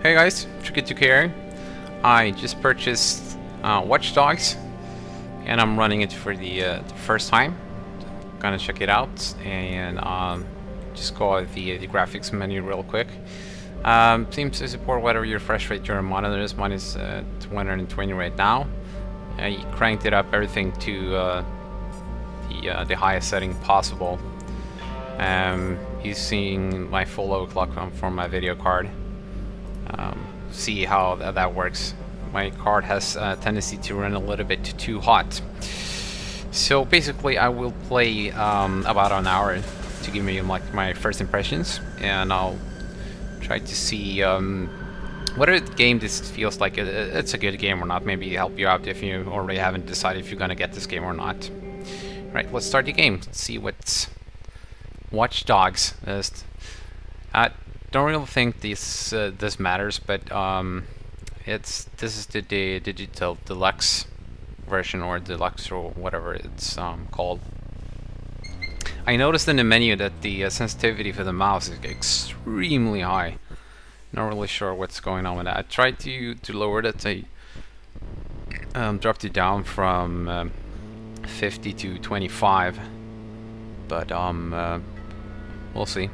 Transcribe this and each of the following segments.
Hey guys, Tricky2K here. I just purchased Watch Dogs and I'm running it for the first time. Gonna check it out and just go out the graphics menu real quick. Seems to support whatever your refresh rate your monitor is. Mine is 220 right now. I cranked it up everything to the highest setting possible. Using my full overclock from my video card. See how that works. My card has a tendency to run a little bit too hot. So basically I will play about an hour to give me like my first impressions, and I'll try to see whether the game this feels like it's a good game or not. Maybe help you out if you already haven't decided if you're gonna get this game or not. Right, let's start the game. Let's see what Watch Dogs is. Don't really think this matters, but this is the digital deluxe version, or deluxe, or whatever it's called. I noticed in the menu that the sensitivity for the mouse is extremely high. Not really sure what's going on with that. I tried to lower it. I dropped it down from 50 to 25, but we'll see.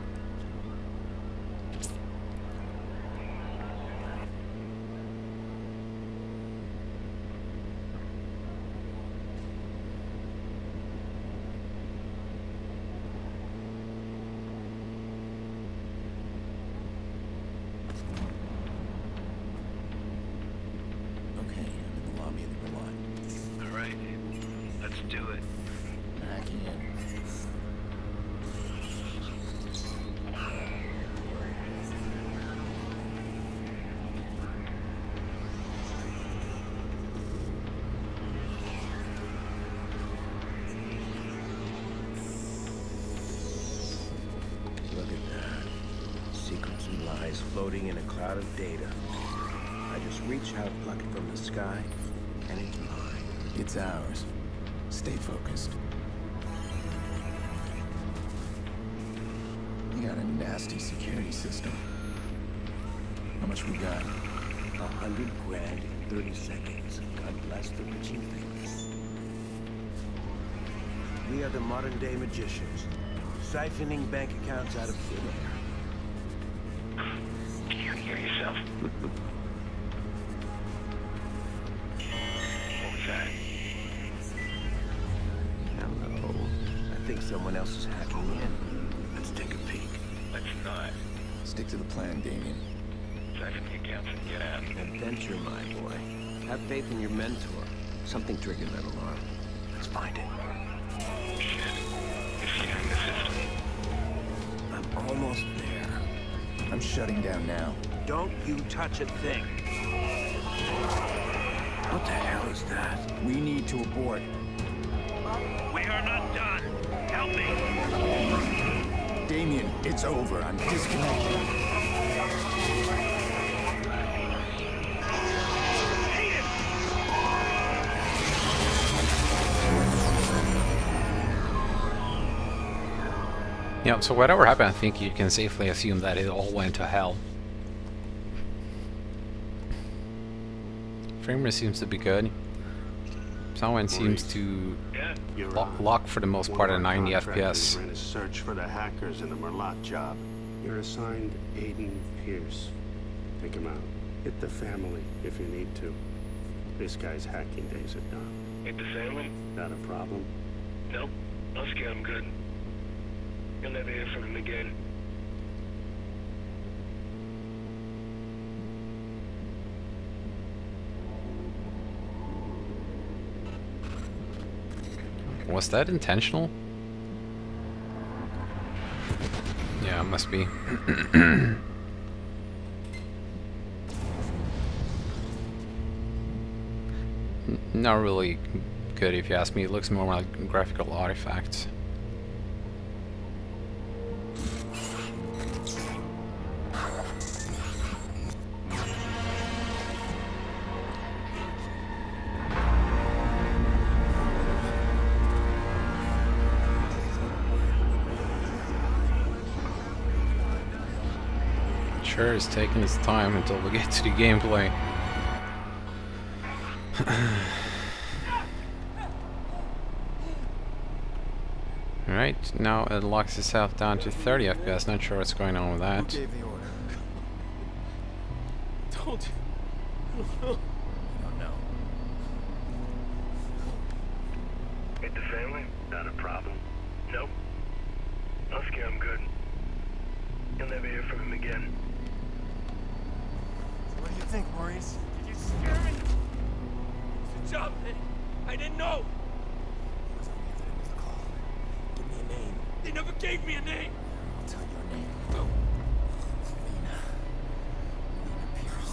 Floating in a cloud of data. I just reach out, pluck it from the sky, and it's mine. It's ours. Stay focused. We got a nasty security system. How much we got? 100 grand in 30 seconds. God bless the rich and famous. We are the modern day magicians, siphoning bank accounts out of thin air. Hear yourself. What was that? Hello. I think someone else is hacking in. Let's take a peek. Let's not. Stick to the plan, Damien. Siphon the accounts and get out. Adventure, my boy. Have faith in your mentor. Something triggered that alarm. Let's find it. Shit. It's using the system. I'm almost there. I'm shutting down now. Don't you touch a thing. What the hell is that? We need to abort. We are not done. Help me. Damien, it's over. I'm disconnected. Yeah, so whatever happened, I think you can safely assume that it all went to hell. Frame rate seems to be good. Someone seems to lock for the most part at 90 FPS. Ran a search for the hackers in the Merlot job. You're assigned Aiden Pierce. Take him out. Hit the family if you need to. This guy's hacking days are done. Hit the family? Got a problem? Nope. I'll scare him good. You'll never hear from him again. Was that intentional? Yeah, it must be. Not really good if you ask me. It looks more like graphical artifacts. Sure is taking its time until we get to the gameplay. Alright, now it locks itself down to 30 FPS. Not sure what's going on with that. Who gave the order? Told you. I don't know. Hit the family? Not a problem. Nope. Husky, I'm good. You'll never hear from him again. So what do you think, Maurice? Did you scare me? It's a job, man. I didn't know. It was only at the end of the call. Give me a name. They never gave me a name. I'll tell your name. Lena. Lena Pierce.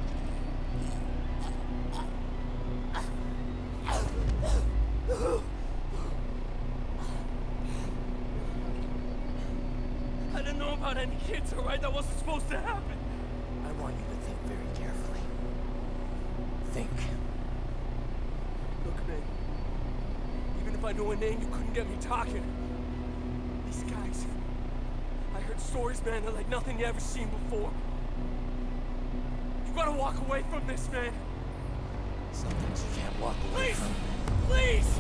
I didn't know about any kids, alright? That wasn't supposed to happen. I want you to think very carefully. Think. Look, man. Even if I knew a name, you couldn't get me talking. These guys. I heard stories, man, that like nothing you ever seen before. You gotta walk away from this, man. Some things you can't walk away Please! from. Please!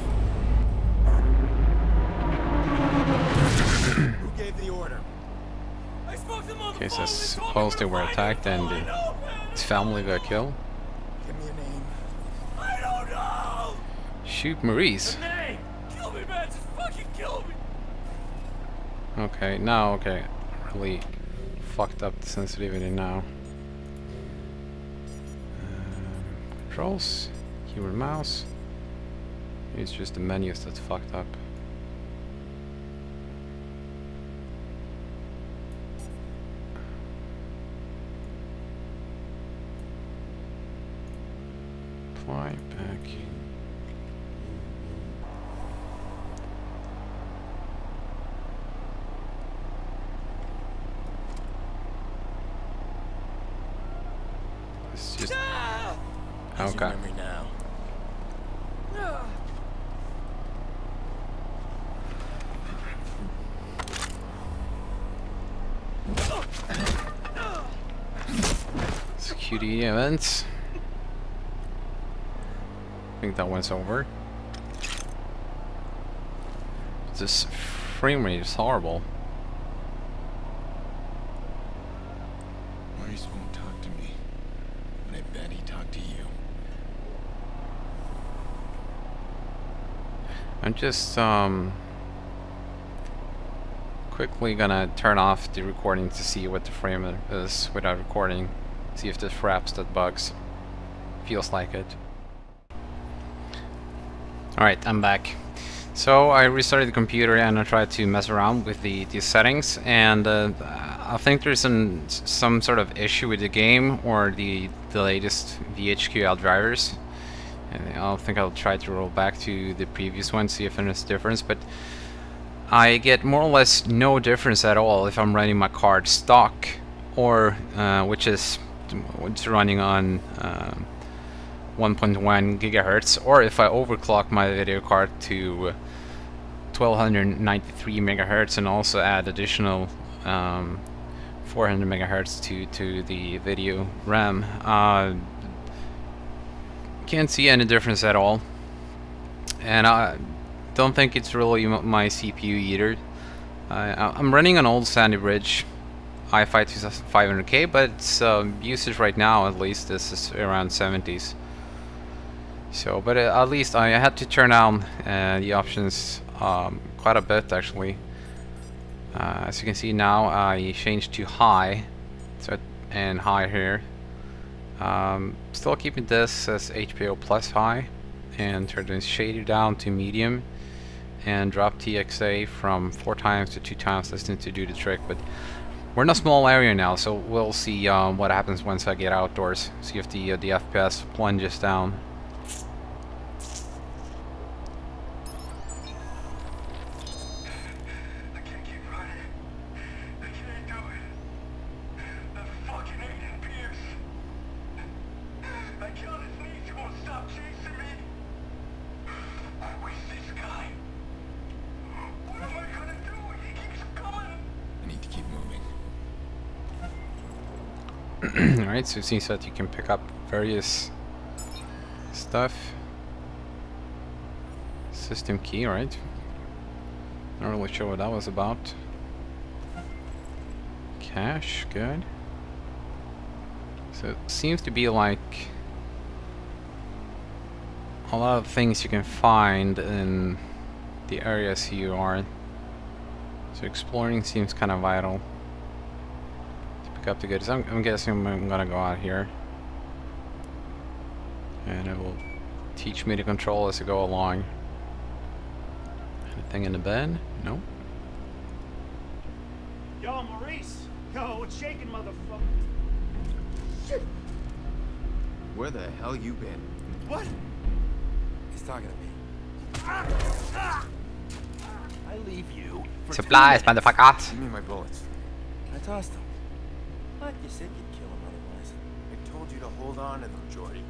Who gave the order? I spoke to them on the Okay, so phone. suppose they were attacked and his family got killed. Give me a name. I don't know! Shoot Maurice. Name! Kill me, man! Just fucking kill me! Okay, now, okay. Really fucked up the sensitivity now. Controls, keyboard, mouse. It's just the menus that's fucked up. Fly back. It's just How's your okay. memory now? Security events. I think that one's over. This frame rate is horrible. Maurice won't talk to me, but I bet he talked to you. I'm just quickly gonna turn off the recording to see what the frame is without recording. See if this fraps that bugs. Feels like it. Alright, I'm back. So I restarted the computer and I tried to mess around with the settings, and I think there's some sort of issue with the game or the latest VHQL drivers. And I think I'll try to roll back to the previous one, see if there's a difference, but I get more or less no difference at all if I'm running my card stock, or which is running on 1.1 gigahertz, or if I overclock my video card to 1293 megahertz and also add additional 400 megahertz to the video RAM. Can't see any difference at all, and I don't think it's really my CPU either. I'm running an old Sandy Bridge i5 2500K, but its usage right now, at least, is around 70s. So, but at least I had to turn down the options quite a bit, actually. As you can see now, I changed to high, so and high here. Still keeping this as HPO plus high, and turn the shader down to medium, and drop TXA from 4 times to 2 times. This needs to do the trick, but we're in a small area now, so we'll see what happens once I get outdoors. See if the FPS plunges down. Alright, so it seems that you can pick up various stuff. System key, right? Not really sure what that was about. Cash, good. So it seems to be like a lot of things you can find in the areas you are. So exploring seems kind of vital to pick up the goods. I'm guessing I'm gonna go out here, and it will teach me to control as I go along. Anything in the bed? No. Yo, Maurice! Yo, what's shaking, motherfucker? Shit! Where the hell you been? What? He's talking to me. I leave you for Supplies, motherfuckers! Give me my bullets. I tossed him. What? You said you'd kill him otherwise. I told you to hold on to them, Jordy.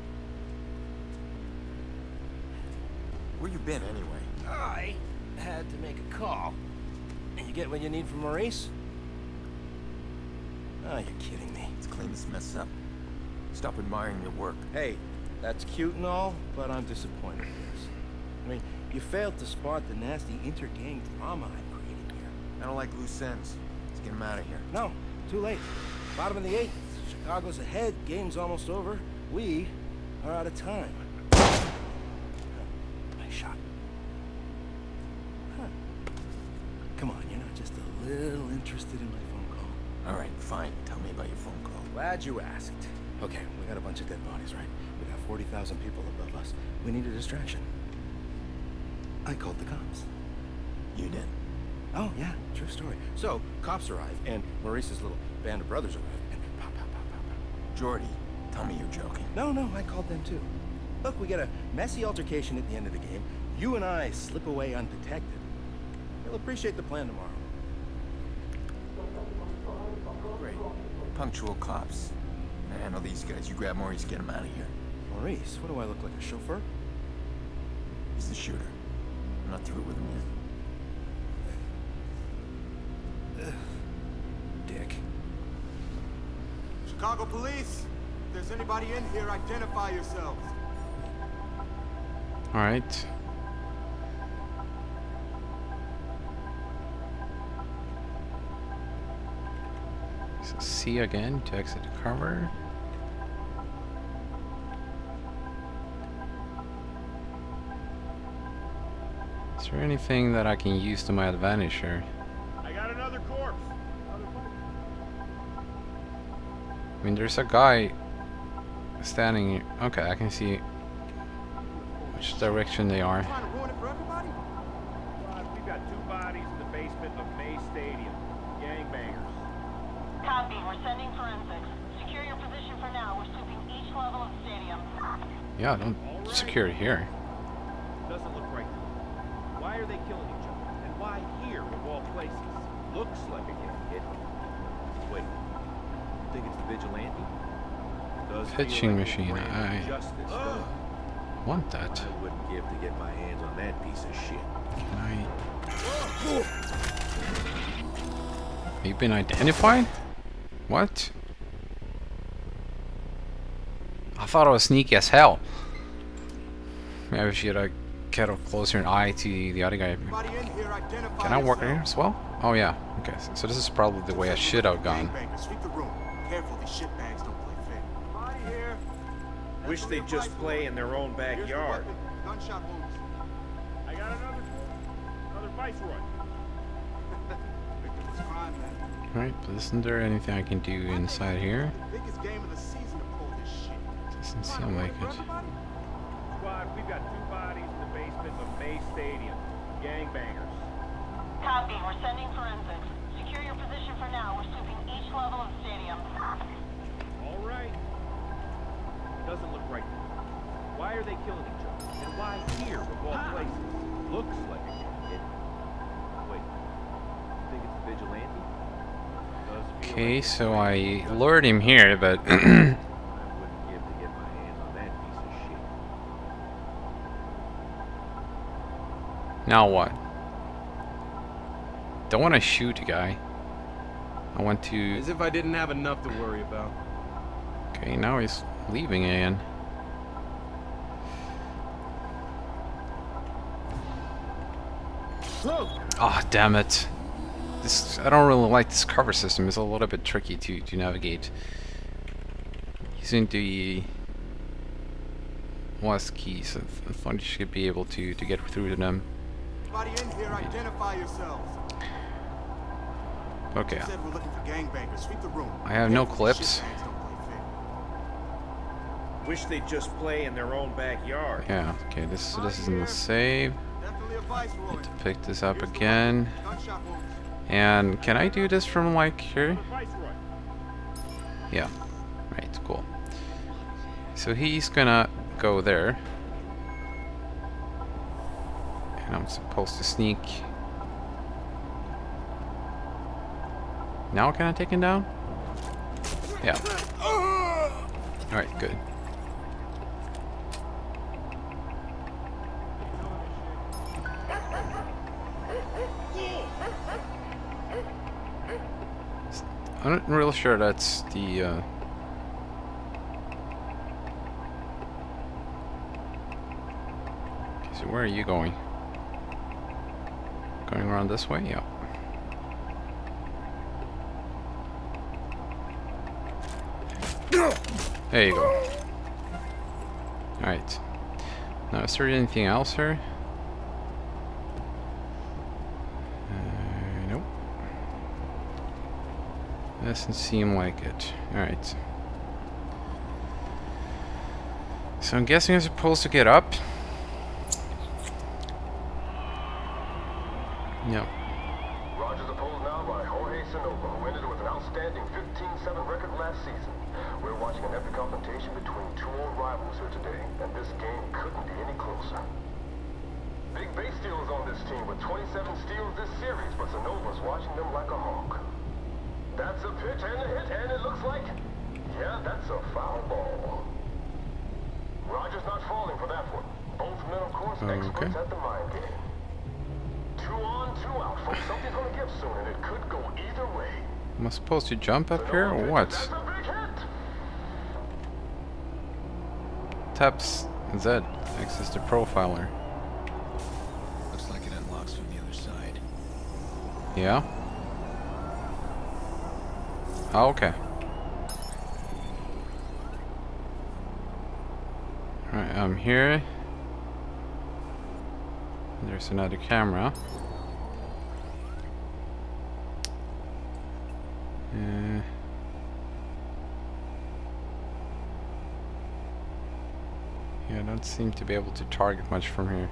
Where you been, anyway? I had to make a call. And you get what you need from Maurice? Oh, you're kidding me. Let's clean this mess up. Stop admiring your work. Hey, that's cute and all, but I'm disappointed in this. I mean, you failed to spot the nasty inter-gang drama I created here. I don't like loose ends. Let's get him out of here. No, too late. Bottom of the 8th. Chicago's ahead. Game's almost over. We are out of time. Nice shot. Huh. Come on, you're not just a little interested in my phone call. All right, fine. Tell me about your phone call. Glad you asked. Okay, we got a bunch of dead bodies, right? We got 40,000 people above us. We need a distraction. I called the cops. You did? Oh, yeah, true story. So, cops arrive, and Maurice's little band of brothers arrive, and pop, pop, pop, pop, pop. Jordy, tell me you're joking. No, I called them too. Look, we get a messy altercation at the end of the game. You and I slip away undetected. You'll appreciate the plan tomorrow. Great. Punctual cops. I know these guys. You grab Maurice, get him out of here. Maurice, what do I look like, a chauffeur? He's the shooter. I'm not through with him yet. Dick. Chicago police! If there's anybody in here, identify yourselves. Alright. So C again to exit the cover. Is there anything that I can use to my advantage here? I got another corpse. I mean, there's a guy standing here. Okay, I can see which direction they are. Trying to ruin it for everybody? We've got 2 bodies in the basement of May Stadium. Gangbangers. Copy. We're sending forensics. Secure your position for now. We're sweeping each level of the stadium. Yeah, don't secure it here. Doesn't look right. Why are they killing each other? And why here of all places? Looks like a hit. Wait. Think it's the vigilante? Does feel Pitching like machine. brand I of justice, doesn't it? want that. I wouldn't give to get my hands on that piece of shit. Can I? You've been identified? What? I thought I was sneaky as hell. Maybe I should get a closer eye to the other guy. Everybody in here, identify Can I work yourself. here as well? Oh yeah. Okay. So this is probably the way I should have gone. Gangbangers, sweep the room. Careful, these shitbags don't play fair. Body here. Wish they'd just play in their own Here's the backyard. weapon. Gunshot wounds. I got another viceroy. Victim was crime, man. Alright, but isn't there anything I can do inside here? Biggest game of the season to pull this shit. Doesn't seem like it. Squad, we've got 2 bodies in the basement of May Stadium. Gangbangers. Copy. We're sending forensics. Secure your position for now. We're sweeping each level of the stadium. All right. Doesn't look right. Why are they killing each other? And why here of all places? Looks like a hit. Wait. Think it's the vigilante? Does feel Okay, like so I lured him here, but I wouldn't give to get my hands on that piece of shit. now what? Don't want to shoot a guy. I want to... As if I didn't have enough to worry about. Okay, now he's leaving again. Ah, damn it. This, I don't really like this cover system. It's a little bit tricky to navigate. Using the west keys, I thought you should be able to get through to them. Everybody in here, identify yourselves. Okay. Said we're looking for gangbangers. Sweep the room. I have no clips. Wish they'd just play in their own backyard. Yeah, okay, this is in the save. Definitely a viceroy. Need to pick this up again. And can I do this from like here? Yeah. Right, cool. So he's gonna go there. And I'm supposed to sneak. Now can I take him down? Yeah. Alright, good. I'm not real sure that's the okay, so where are you going? Going around this way? Yeah. There you go. Alright. Now, is there anything else here? Nope. Doesn't seem like it. Alright. So I'm guessing I'm supposed to get up. Yep. Rogers opposed now by Jorge Sonova, who ended with an outstanding 15-7 record last season. We're watching an epic confrontation between two old rivals here today, and this game couldn't be any closer. Big base steals on this team with 27 steals this series, but Sonova's watching them like a hawk. That's a pitch and a hit, and it looks like, yeah, that's a foul ball. Rogers not falling for that one. Both men, of course, experts at the mind game. 2 on, 2 out, folks. Something's gonna give soon, and it could go either way. Am I supposed to jump up here or what? That's a big hit. Taps Z, access to profiler. Looks like it unlocks from the other side. Yeah. Oh, okay. Alright, I'm here. There's another camera. Yeah, I don't seem to be able to target much from here.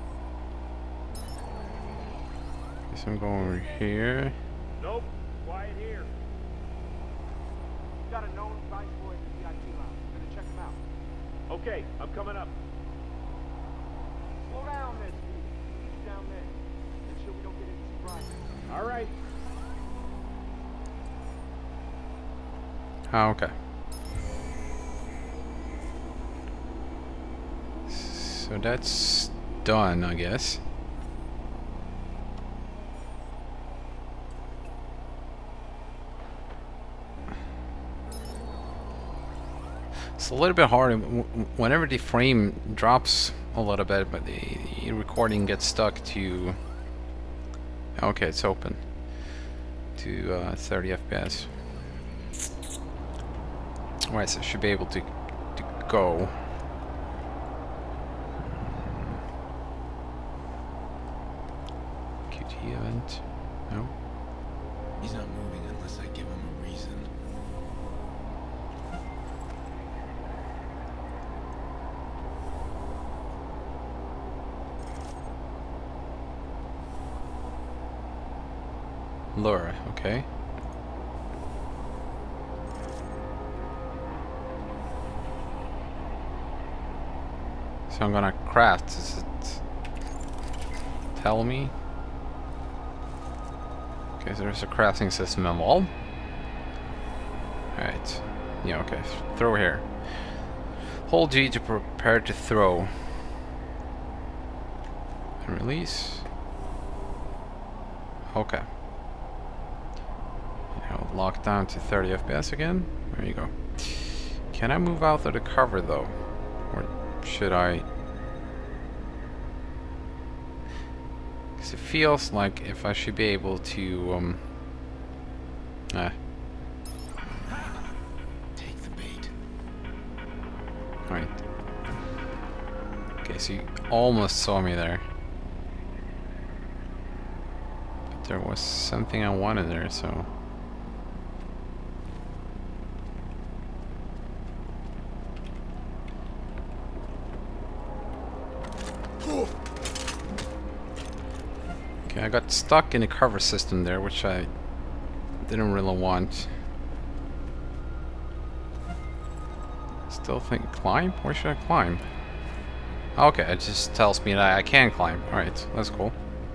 Guess I'm going over here. Nope. Quiet here. Got a known viceroy in the VIP lounge. Gonna check him out. Okay, I'm coming up. Slow down, there, Steve. He's down there. Make sure we don't get any surprises. All right. Oh, okay. So that's done, I guess. It's a little bit hard whenever the frame drops a little bit, but the recording gets stuck to... Okay, it's open. To 30 FPS. Alright, so I should be able to go. QT event. No. He's not moving unless I give him a reason. Lure, okay. So I'm gonna craft. Does it tell me? Okay, so there's a crafting system involved. Alright. Yeah, okay. Throw here. Hold G to prepare to throw. And release. Okay. Hold locked down to 30 FPS again. There you go. Can I move out of the cover though? Or should I? Because it feels like if I should be able to Take the bait. Right. Okay, so you almost saw me there. But there was something I wanted there, so... Okay, I got stuck in the cover system there, which I didn't really want. Still think climb? Where should I climb? Okay, it just tells me that I can climb. Alright, that's cool.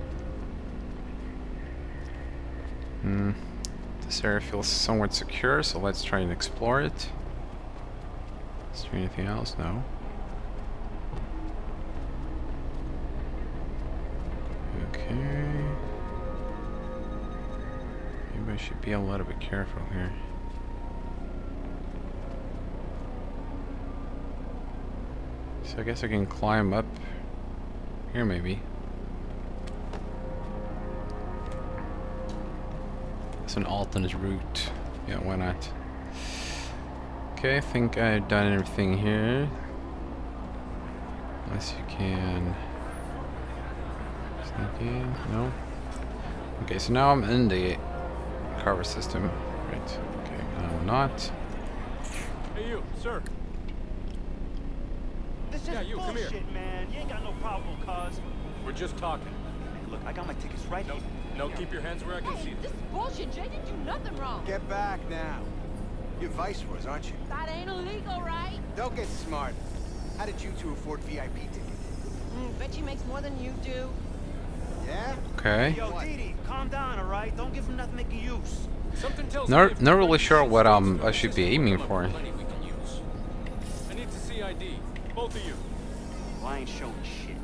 This area feels somewhat secure, so let's try and explore it. Is there anything else? No. Okay. Maybe I should be a little bit careful here. So I guess I can climb up here maybe. It's an alternate route. Yeah, why not? Okay, I think I've done everything here. Unless you can sneak in. No? Okay, so now I'm in the cover system. Right. Okay, now I'm not. Hey you, sir. This is bullshit, man. You ain't got no problem, cuz. We're just talking. Hey, look, I got my tickets right here. No, keep your hands where I can see them. This is bullshit. Jay didn't do nothing wrong. Get back now. You're viceroys, aren't you? That ain't illegal, right? Don't get smart. How did you two afford VIP tickets? Bet she makes more than you do. Yeah? Okay. Yo, Didi, calm down, all right? Don't give him nothing making use. Something tells Not really sure what I should be aiming for. I need to see ID. Both of you. Well, I ain't showing shit.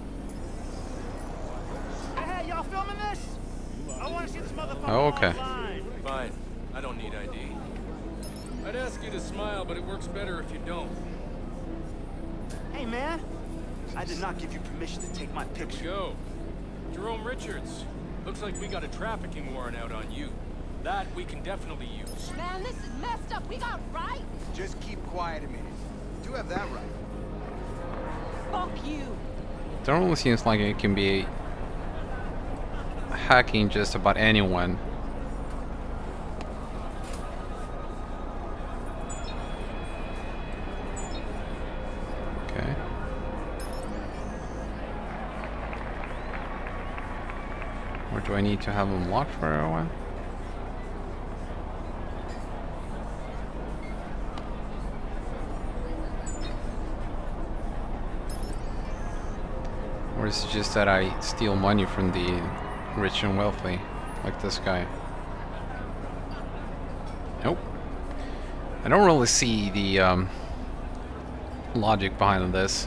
Hey, y'all filming this? I want to see this motherfucker Okay. online. Fine. I don't need ID. I'd ask you to smile, but it works better if you don't. Hey, man. I did not give you permission to take my picture. Go. Jerome Richards. Looks like we got a trafficking warrant out on you. That we can definitely use. Man, this is messed up. We got right. Just keep quiet a minute. You do have that right. Fuck you. It only seems like it can be hacking just about anyone. Okay. Or do I need to have them locked for a while? Or is it just that I steal money from the rich and wealthy, like this guy? Nope. I don't really see the logic behind this.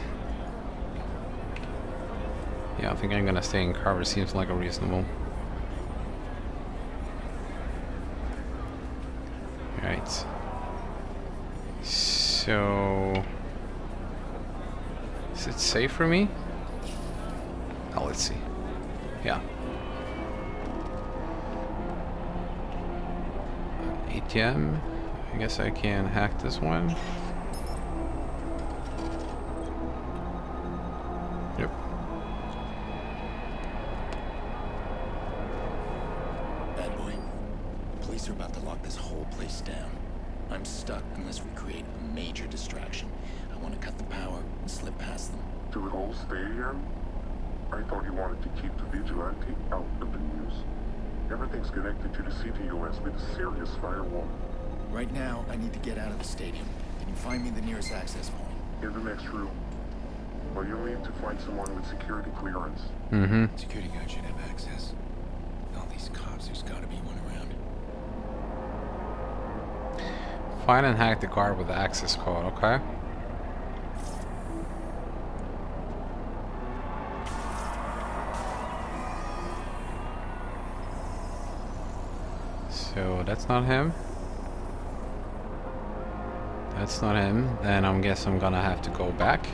Yeah, I think I'm gonna stay in cover. Seems like a reasonable. Alright. So... is it safe for me? Oh, let's see. Yeah. ATM. I guess I can hack this one. Yep. Bad boy. Police are about to lock this whole place down. I'm stuck unless we create a major distraction. I want to cut the power and slip past them. To the whole stadium? I thought you wanted to keep the vigilante out of the news. Everything's connected to the CTOS with a serious firewall. Right now, I need to get out of the stadium. Can you find me the nearest access point? In the next room. But you'll need to find someone with security clearance. Mm-hmm. Security guard should have access. With all these cops, there's gotta be one around. Find and hack the guard with the access code, okay? So that's not him. That's not him. Then I guess I'm gonna have to go back.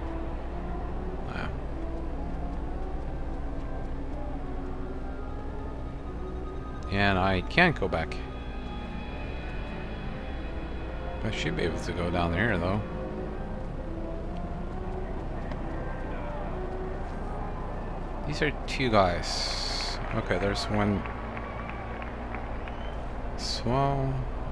And I can't go back. I should be able to go down there though. These are two guys. Okay, there's one. Swell.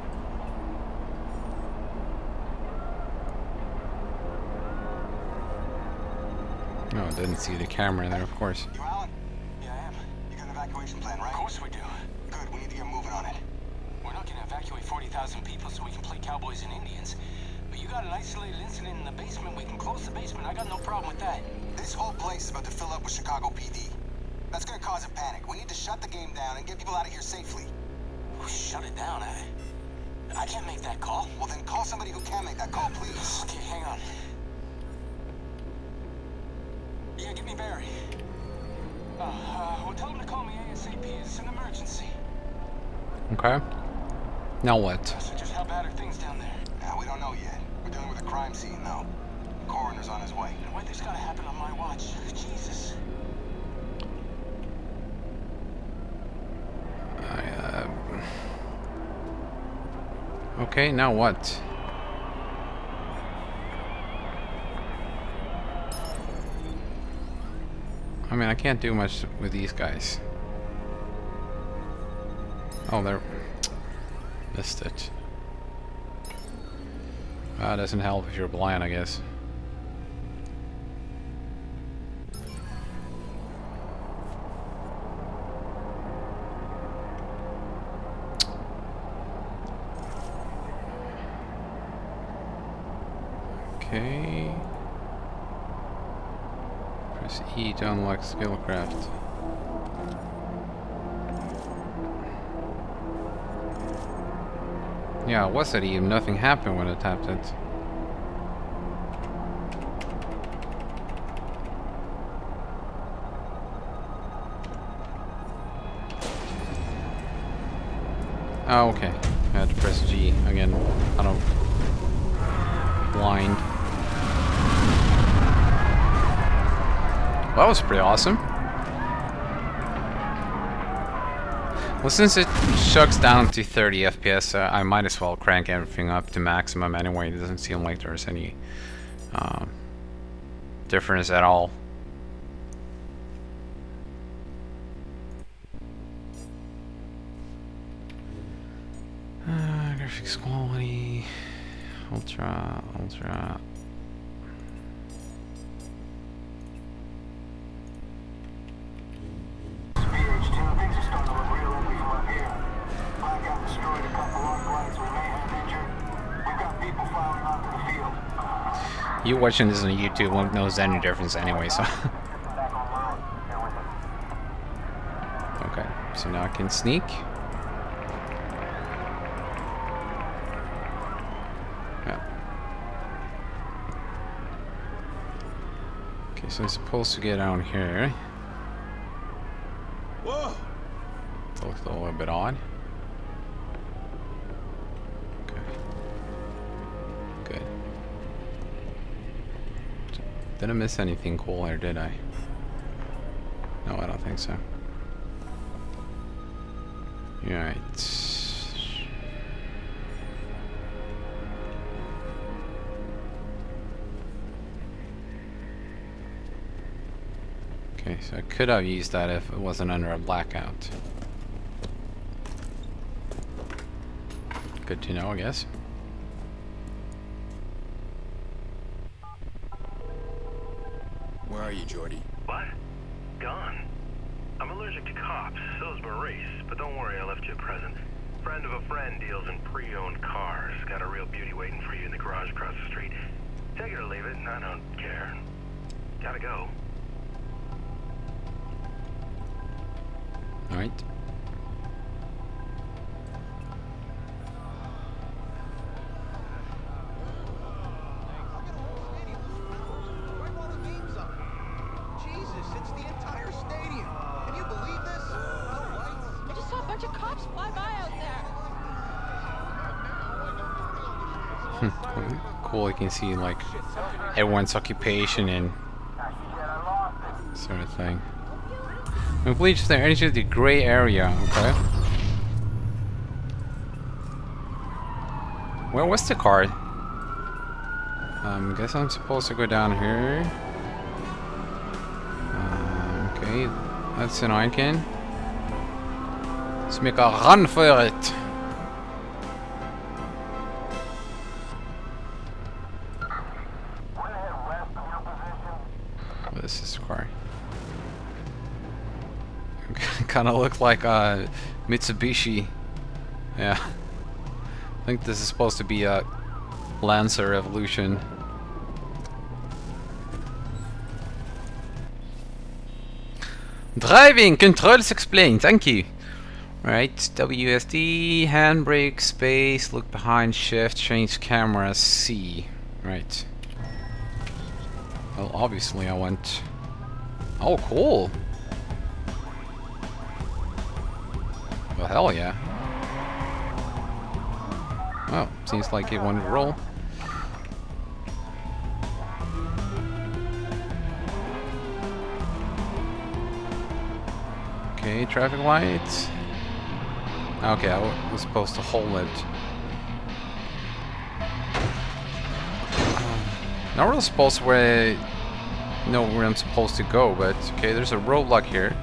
Oh, didn't see the camera there, of course. You Alan? Yeah, I am. You got an evacuation plan, right? Of course we do. Good, we need to get moving on it. We're not gonna evacuate 40,000 people so we can play cowboys and Indians. But you got an isolated incident in the basement, we can close the basement. I got no problem with that. This whole place is about to fill up with Chicago PD. That's gonna cause a panic. We need to shut the game down and get people out of here safely. Shut it down, eh? I can't make that call. Well, then call somebody who can make that call, please. Okay, hang on. Yeah, give me Barry. Well, tell him to call me ASAP. It's an emergency. Okay. Now what? So just how bad are things down there? We don't know yet. We're dealing with a crime scene, though. The coroner's on his way. Why this gotta happen on my watch? Jesus. Okay, now what? I mean, I can't do much with these guys. Oh, they're... missed it. That doesn't help if you're blind, I guess. Okay. Press E to unlock skillcraft. Yeah, what's it even? Nothing happened when I tapped it. Oh, okay. I had to press G again. I don't... blind. Well, that was pretty awesome. Well, since it shucks down to 30 FPS, I might as well crank everything up to maximum anyway. It doesn't seem like there's any difference at all. Graphics quality, ultra. You watching this on YouTube won't notice any difference anyway, so. Okay, so now I can sneak. Yeah. Okay, so I'm supposed to get down here. Whoa! That looks a little bit odd. Did I miss anything cool or did I? No, I don't think so. Alright. Okay, so I could have used that if it wasn't under a blackout. Good to know, I guess. Where are you, Jordy? What? Gone. I'm allergic to cops, so's Maurice, but don't worry, I left you a present. Friend of a friend deals in pre-owned cars. Got a real beauty waiting for you in the garage across the street. Take it or leave it, I don't care. Gotta go. Alright. Cool, you can see like everyone's occupation and sort of thing. And bleach there into the gray area, okay. Where was the card? Guess I'm supposed to go down here. Okay, that's an icon. Let's make a run for it. This is the car. Kind of look like a Mitsubishi. Yeah. I think this is supposed to be a Lancer Evolution. Driving controls explained. Thank you. Right, WSD, handbrake, space, look behind, shift, change camera, C. Right. Well, obviously I want... Oh, cool! Well, hell yeah. Well, seems like it wanted to roll. Okay, traffic lights. Okay, I was supposed to hold it. Not really supposed to know where I'm supposed to go, but okay, there's a roadblock here.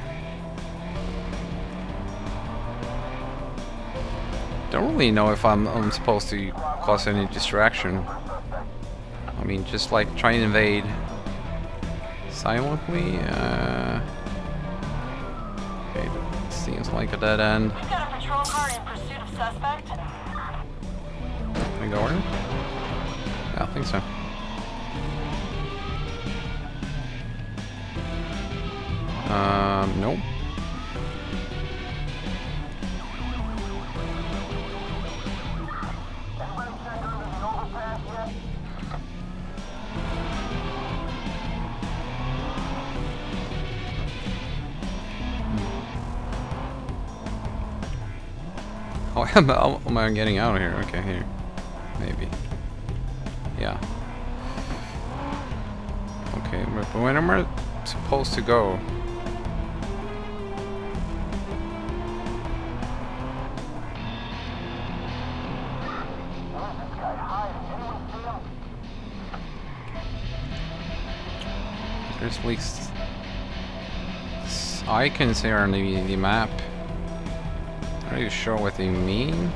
Don't really know if I'm supposed to cause any distraction. I mean, just like try and invade silently. Okay, that seems like a dead end. We've got a patrol car in pursuit of suspect. Can we go in? Yeah, I think so. Nope. How am I getting out of here? Okay, here. Maybe. Yeah. Okay, but when am I supposed to go? There's at least icons here on the map. Not really sure what they mean.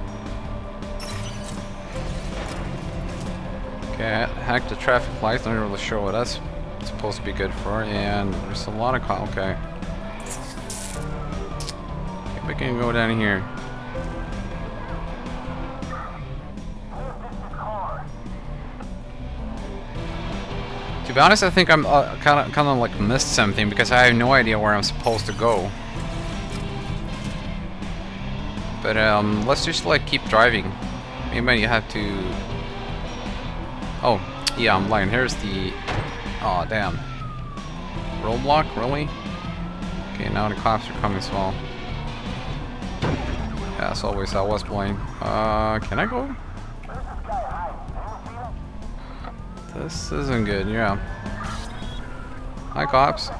Okay, I hacked the traffic lights. Not really sure what that's supposed to be good for. And there's a lot of okay. Okay, we can go down here. To be honest, I think I'm kind of like missed something because I have no idea where I'm supposed to go. But let's just like keep driving. Maybe you have to. Oh, yeah, I'm lying. Here's the. Oh, damn. Roadblock, really? Okay, now the cops are coming as well. Yeah, as always, I was blind. Can I go? This isn't good, yeah. Hi, cops.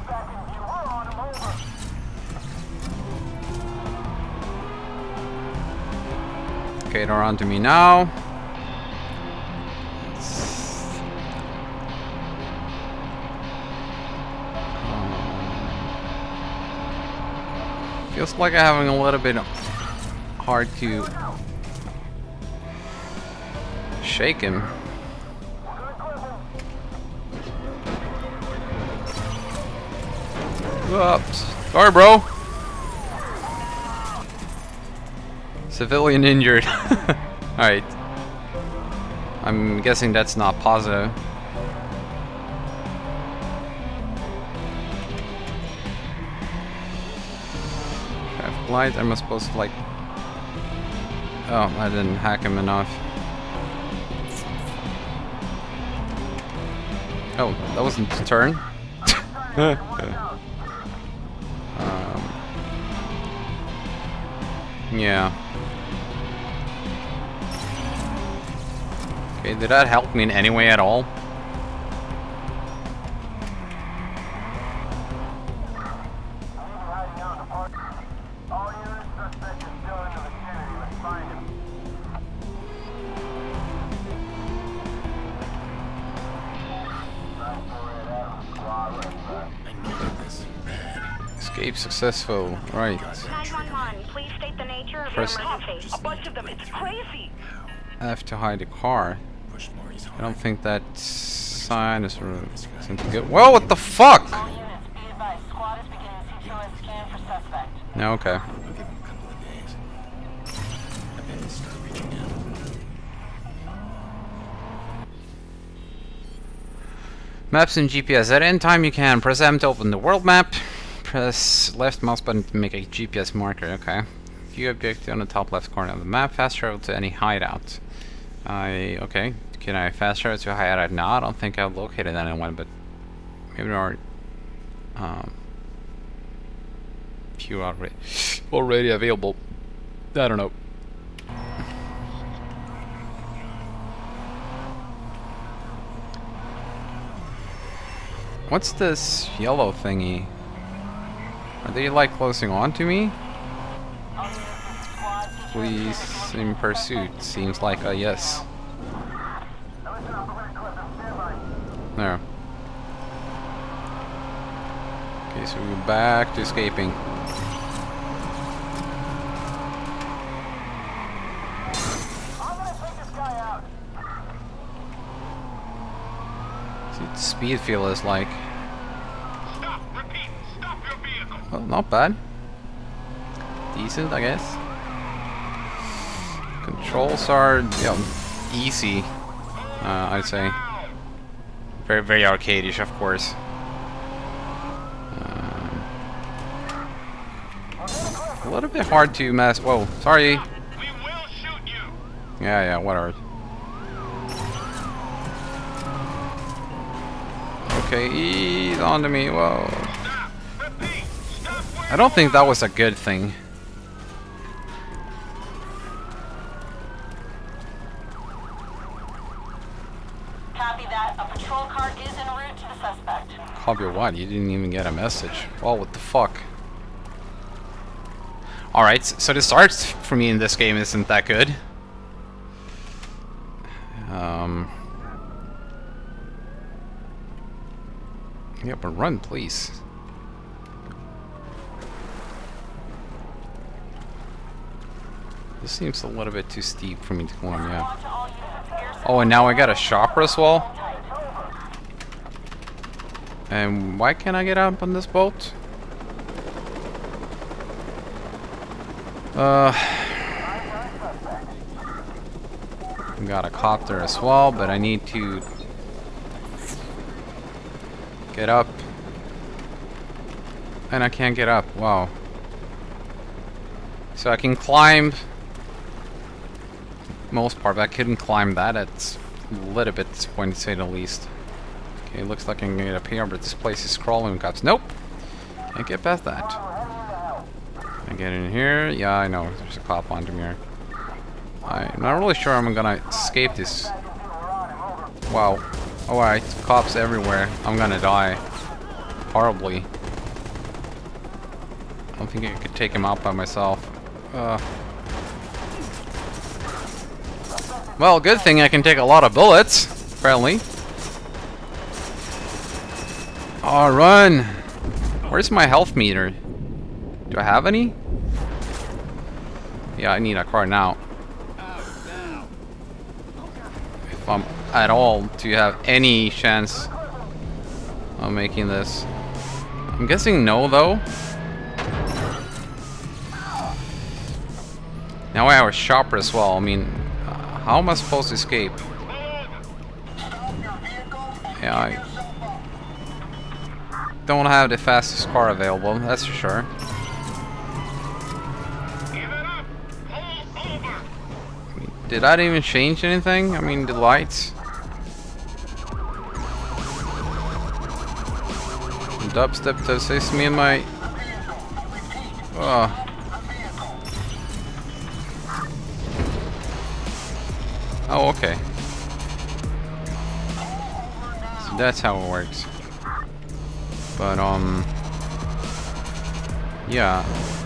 Okay, they're on to me now. Feels like I'm having a little bit hard to shake him. Oops. Sorry, bro. Civilian injured. Alright. I'm guessing that's not positive. Traffic light, am I supposed to like... Oh, I didn't hack him enough. Oh, that wasn't the turn. Yeah. Okay, did that help me in any way at all? Escape successful. Right. 911, please state the nature of Press your emergency. A bunch of them, it's crazy. F to hide the car. I don't think that sign is something good. Whoa, what the fuck? All units, be advised. Squad is beginning CQS scan for suspect. No, okay. I'll give him a couple of days. I bet he'll start reaching out. Maps and GPS. At any time you can press M to open the world map. Press left mouse button to make a GPS marker. Okay. View objective on the top left corner of the map. Fast travel to any hideout. Okay. Can I fast travel to a hideout now? I don't think I've located anyone, but maybe there are few already available. I don't know. What's this yellow thingy? Are they like closing on to me? Police in pursuit. Seems like a yes. There. Okay, so we're back to escaping. See what the speed feel is like. Stop! Repeat! Stop your vehicle! Well, not bad. Decent, I guess. Controls are, easy. I'd say. Very, very arcade-ish, of course. A little bit hard to mess. Whoa, sorry. Yeah, whatever. Okay, ease onto me. Whoa. I don't think that was a good thing. Copy that. A patrol car is en route to the suspect. Copy what? You didn't even get a message. Well, what the fuck? Alright, so the start for me in this game isn't that good. Yeah, but run, please. This seems a little bit too steep for me to climb, yeah. Oh, and now I got a chopper as well? And why can't I get up on this boat? Got a copter as well, but I need to get up. And I can't get up. Wow. So I can climb most part, but I couldn't climb that. It's a little bit disappointing to say the least. Okay, looks like I can get up here, but this place is crawling cops. Nope! Can't get past that. Can I get in here? Yeah, I know. There's a cop onto me here. I'm not really sure I'm gonna escape this. Wow. Alright, cops everywhere. I'm gonna die. Horribly. I don't think I could take him out by myself. Well, good thing I can take a lot of bullets, apparently. Oh, run! Where's my health meter? Do I have any? Yeah, I need a car now. If I'm at all to have any chance of making this. I'm guessing no, though. Now I have a shopper as well. I mean, how am I supposed to escape? Yeah, I don't have the fastest car available, that's for sure. Did that even change anything? I mean, the lights. Dubstep to assist me in my... Oh, okay. That's how it works. But yeah.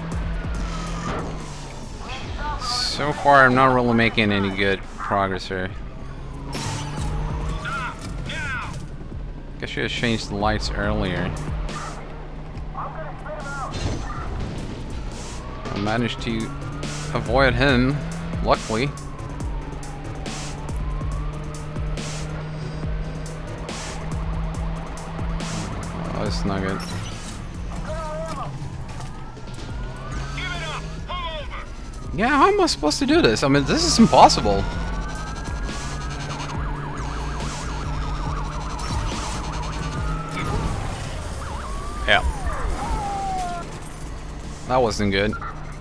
So far, I'm not really making any good progress here. I should have changed the lights earlier. I managed to avoid him, luckily. Oh, that's not good. Yeah, how am I supposed to do this? I mean, this is impossible. Yeah. That wasn't good.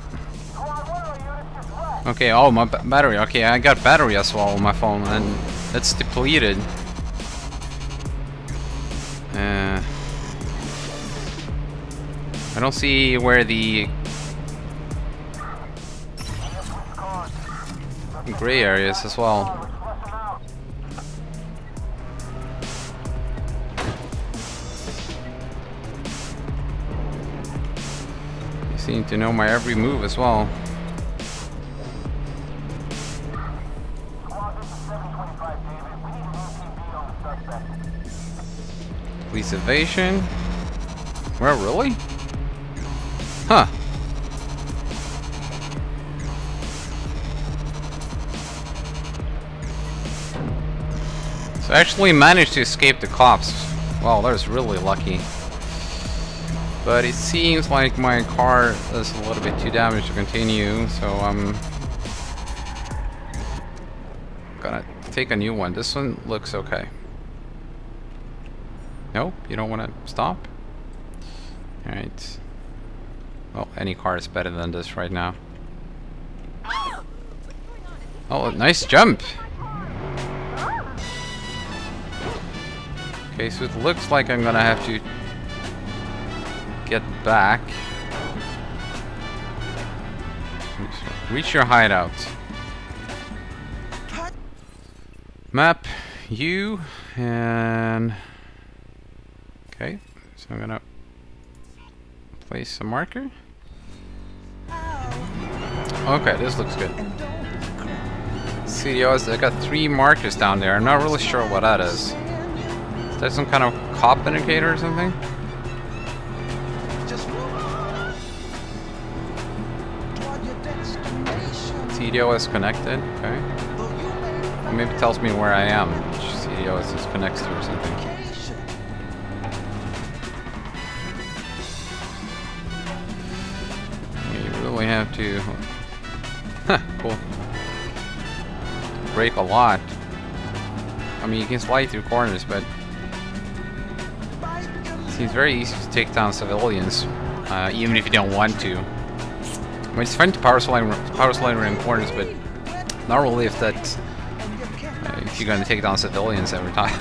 Okay, oh, my battery. Okay, I got battery as well on my phone, and it's depleted. I don't see where the gray areas as well. You seem to know my every move as well. Police evasion. Where, really? Huh. So I actually managed to escape the cops. Wow, that was really lucky. But it seems like my car is a little bit too damaged to continue, so I'm gonna take a new one. This one looks okay. Nope, you don't want to stop? Alright. Well, any car is better than this right now. Oh, nice jump! Okay, so it looks like I'm gonna have to get back. Reach your hideout. Map, you, and... Okay, so I'm gonna place a marker. Okay, this looks good. CDOs, I got 3 markers down there. I'm not really sure what that is. Is that some kind of cop indicator or something? CDO is connected, okay. Well, maybe it tells me where I am, which CDO is connected to or something. We have to cool. Brake a lot. I mean, you can slide through corners, but it seems very easy to take down civilians, even if you don't want to. I mean, it's fun to power slide around corners, but not really if that if you're gonna take down civilians every time.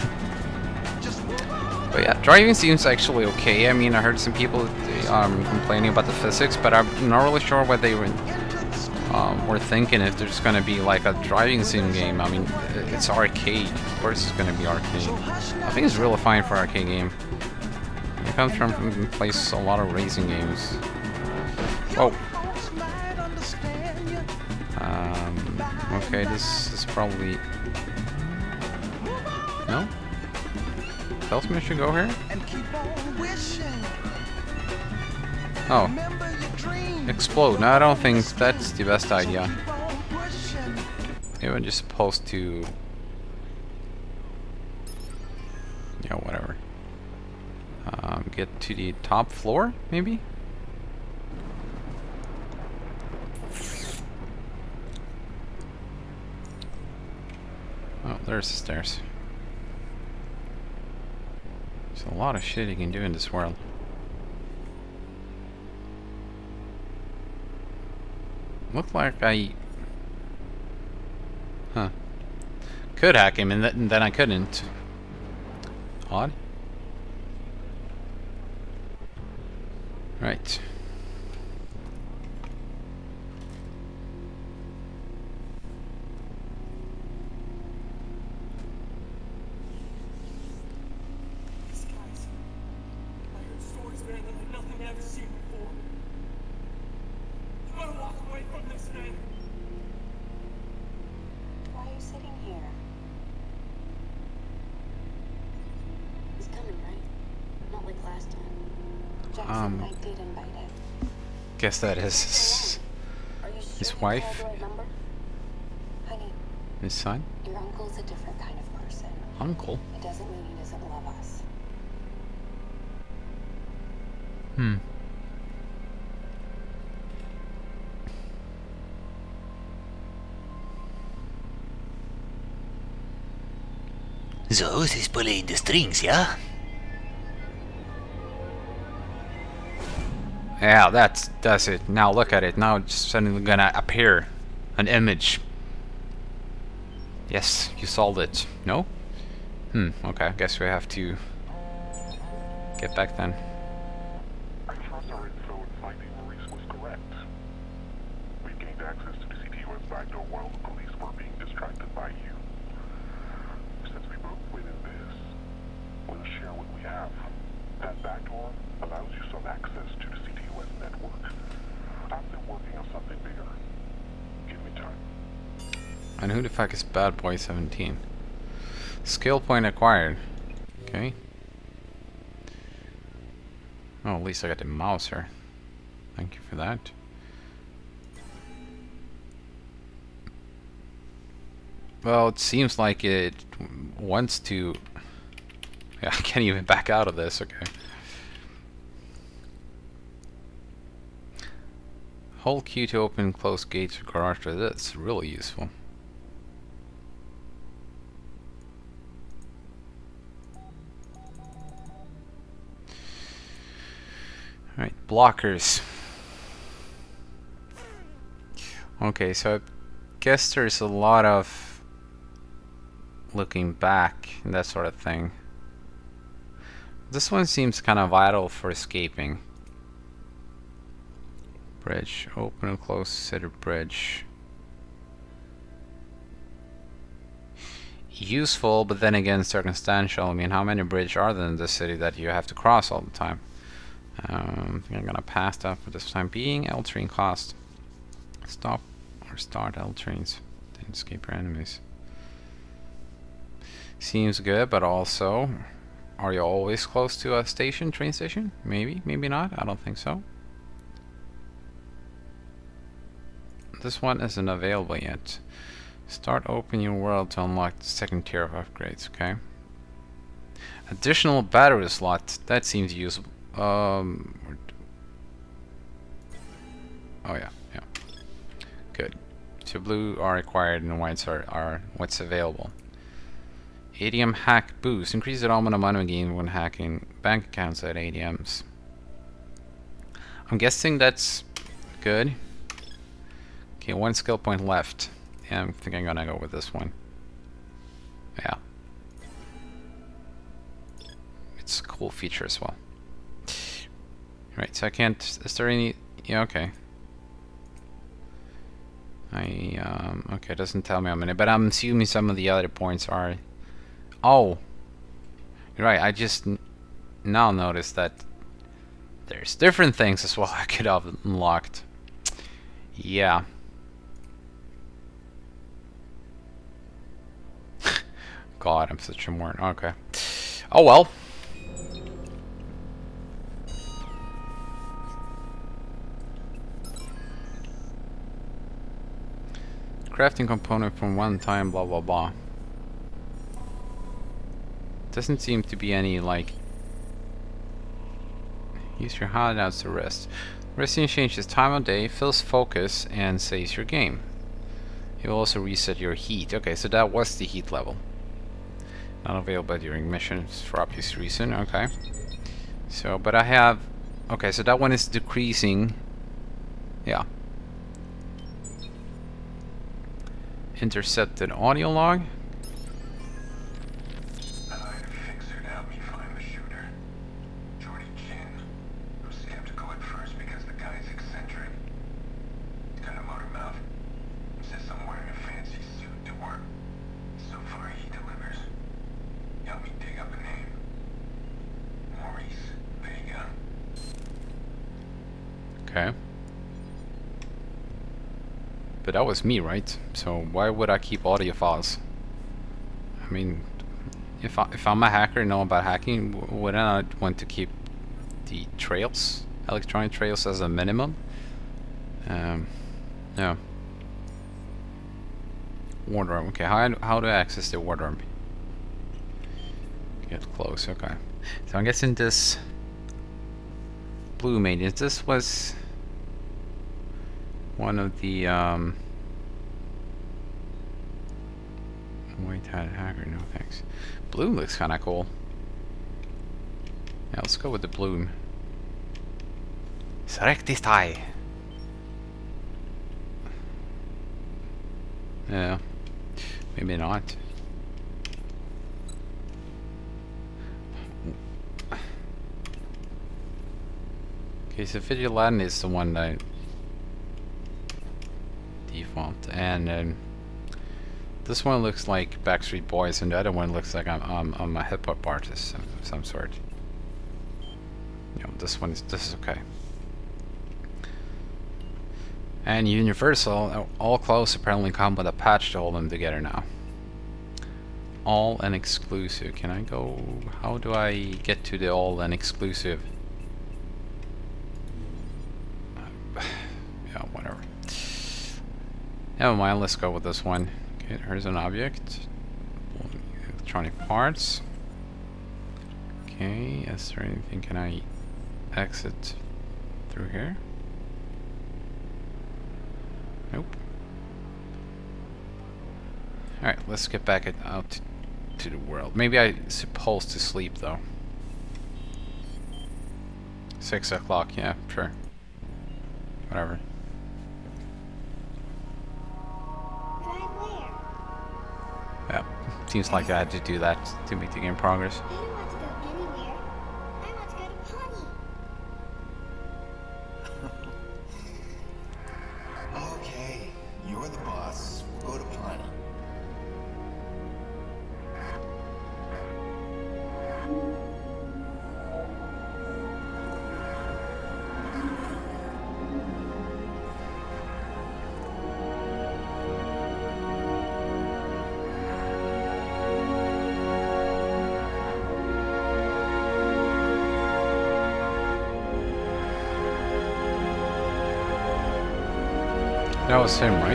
But yeah, driving seems actually okay. I mean, I heard some people complaining about the physics, but I'm not really sure what they were thinking, if there's going to be like a driving sim game. I mean, it's arcade. Of course it's going to be arcade. I think it's really fine for arcade game. It comes from plays a lot of racing games. Whoa. Okay, this is probably... No? Tells me I should go here? Oh. Explode. No, I don't think that's the best idea. Maybe I'm just supposed to... Yeah, whatever. Get to the top floor, maybe? Oh, there's the stairs. There's a lot of shit you can do in this world. Looked like I... Huh. Could hack him and then I couldn't. Odd. Right. last time. Jackson, I did invite him. Guess that is his wife. Honey, his son. Your uncle's a different kind of person. Uncle? It doesn't mean he doesn't love us. So, she's pulling the strings, yeah? Yeah, that's it. Now look at it. Now it's suddenly gonna appear an image. Yes, you solved it. No? Okay, I guess we have to get back then. I trust our info in finding Maurice was correct. We've gained access to the CTOS backdoor while the police were being distracted by you. Since we both win in this, we'll share what we have. That backdoor allows you some access to the CTOS network. I've been working on something bigger. Give me time. And who the fuck is Bad Boy 17? Skill point acquired. Okay. Oh, at least I got the mouse here. Thank you for that. Well, it seems like it wants to... Yeah, I can't even back out of this, okay. Hold Q to open and close gates or garage doors. That's really useful. Alright, blockers. Okay, so I guess there's a lot of looking back and that sort of thing. This one seems kind of vital for escaping. Bridge. Open and close city bridge. Useful, but then again circumstantial. I mean, how many bridges are there in this city that you have to cross all the time? I think I'm gonna pass that for this time being. L train cost. Stop or start L trains. Then escape your enemies. Seems good, but also, are you always close to a station, train station? Maybe, maybe not. I don't think so. This one isn't available yet. Start opening your world to unlock the second tier of upgrades, okay? Additional battery slot. That seems useful. Oh yeah, yeah. Good. Two blue are required and whites are what's available. ATM hack boost. Increase the amount of money gained when hacking bank accounts at ATMs. I'm guessing that's good. Okay, one skill point left. Yeah, I think I'm gonna go with this one. Yeah. It's a cool feature as well. Right, so I can't... Is there any... Yeah, okay. Okay, it doesn't tell me how many, but I'm assuming some of the other points are... Oh! You're right, I just now noticed that there's different things as well I could have unlocked. Yeah. God, I'm such a moron. Okay. Oh well. Crafting component from one time, blah blah blah. Doesn't seem to be any like... Use your hideouts to rest. Resting changes time of day, fills focus, and saves your game. It will also reset your heat. Okay, so that was the heat level. Not available during missions for obvious reason. Okay. So, but I have... Okay, so that one is decreasing. Yeah. Intercepted audio log. Okay. But that was me, right? So why would I keep audio files? I mean, if I'm a hacker and know about hacking, wouldn't I want to keep the trails, electronic trails as a minimum. Yeah. Wardrobe. Okay, how do I access the wardrobe? Get close. Okay. So I'm guessing this blue maiden. This was one of the white-hatted hacker. No thanks. Bloom looks kind of cool. Yeah, let's go with the bloom. Select this tie. Yeah, maybe not. Okay, so Vigilante is the one that default, and this one looks like Backstreet Boys, and the other one looks like I'm a hip hop artist of some sort. You know, this is okay. And Universal, all clothes apparently come with a patch to hold them together now. All and exclusive. Can I go? How do I get to the all and exclusive? Yeah, whatever. Never mind, let's go with this one. Okay, here's an object. Electronic parts. Okay, is there anything? Can I exit through here? Nope. Alright, let's get back out to the world. Maybe I'm supposed to sleep though. 6 o'clock, yeah, sure. Whatever. Yeah, seems like I had to do that to make the game progress. Okay, you're the boss. We'll go to Plana. That was him, right?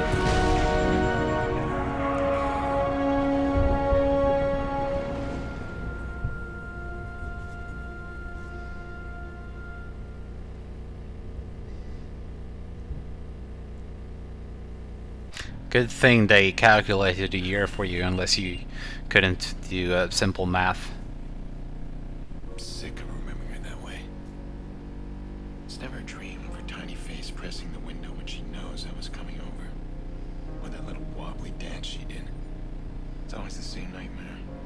Good thing they calculated a year for you, unless you couldn't do simple math. I'm sick of remembering her that way. It's never a dream of her tiny face pressing the window when she knows I was coming over. Or that little wobbly dance she did. It's always the same nightmare.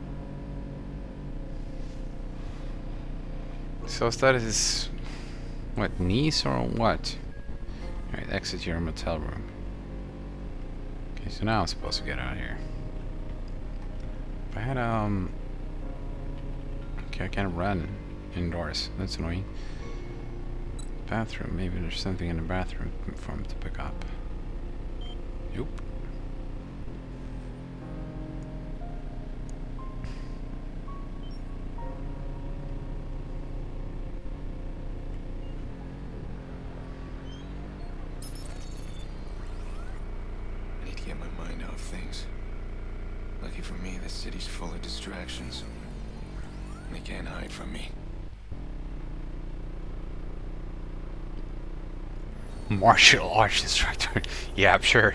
So is that his, what, niece or what? Alright, exit your motel room. Okay, so now I'm supposed to get out of here. If I had, okay, I can't run indoors. That's annoying. Bathroom, maybe there's something in the bathroom for him to pick up. Nope. I need to get my mind off things. Lucky for me, this city's full of distractions. And they can't hide from me. Martial arts instructor. Yeah, I'm sure.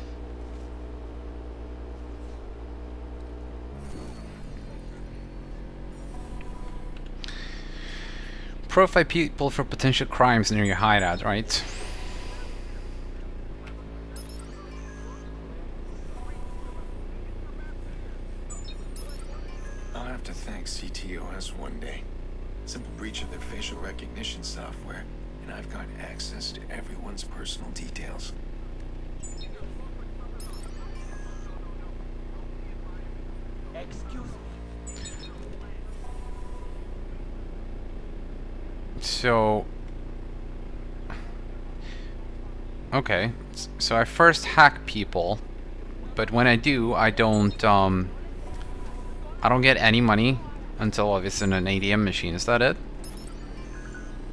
Profile people for potential crimes near your hideout, right? I'll have to thank CTOS one day. Simple breach of their facial recognition software, and I've got access to everyone's personal details. Excuse me. So, okay, so I first hack people, but when I do, I don't get any money until it's in an ATM machine. Is that it?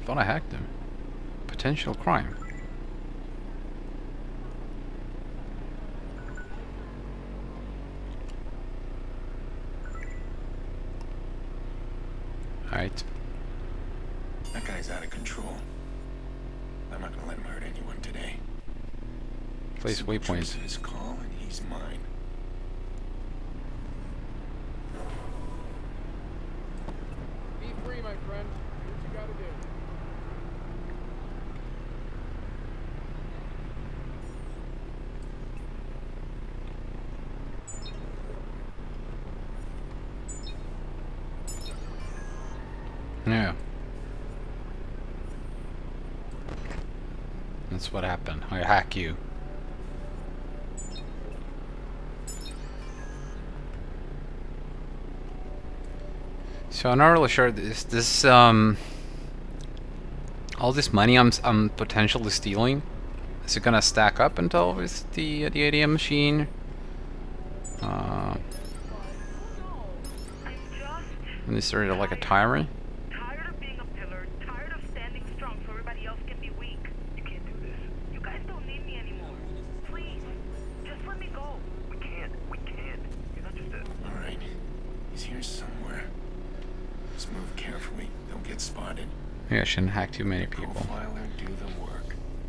Thought I hacked him. Potential crime. Alright. That guy's out of control. I'm not gonna let him hurt anyone today. Place waypoint. His call and he's mine. Be free, my friend. Do what you gotta do. Yeah. That's what happened. I hack you. So I'm not really sure this all this money I'm potentially stealing, is it gonna stack up until with the ATM machine? And this sort of like a tyrant. Tired of being a pillar, tired of standing strong so everybody else can be weak. You can't do this. You guys don't need me anymore. Please, just let me go. We can't. You're not just a... Alright. He's here somewhere. Just move carefully. Don't get spotted. Maybe I shouldn't hack too many people. Profiler, do the work.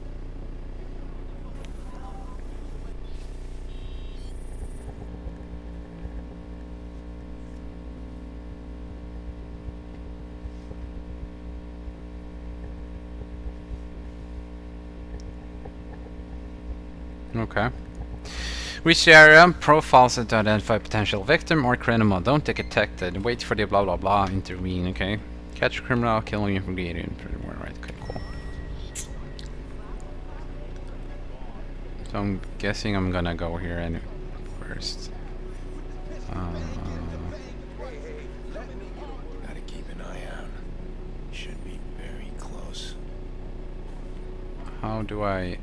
Okay. Reach the area, profiles to identify potential victim or criminal. Don't get detected. Wait for the blah blah blah. Intervene, okay? Catch a criminal, killing you from the area. Right, okay, cool. So I'm guessing I'm gonna go here and first. Gotta keep an eye out. Should be very close. How do I...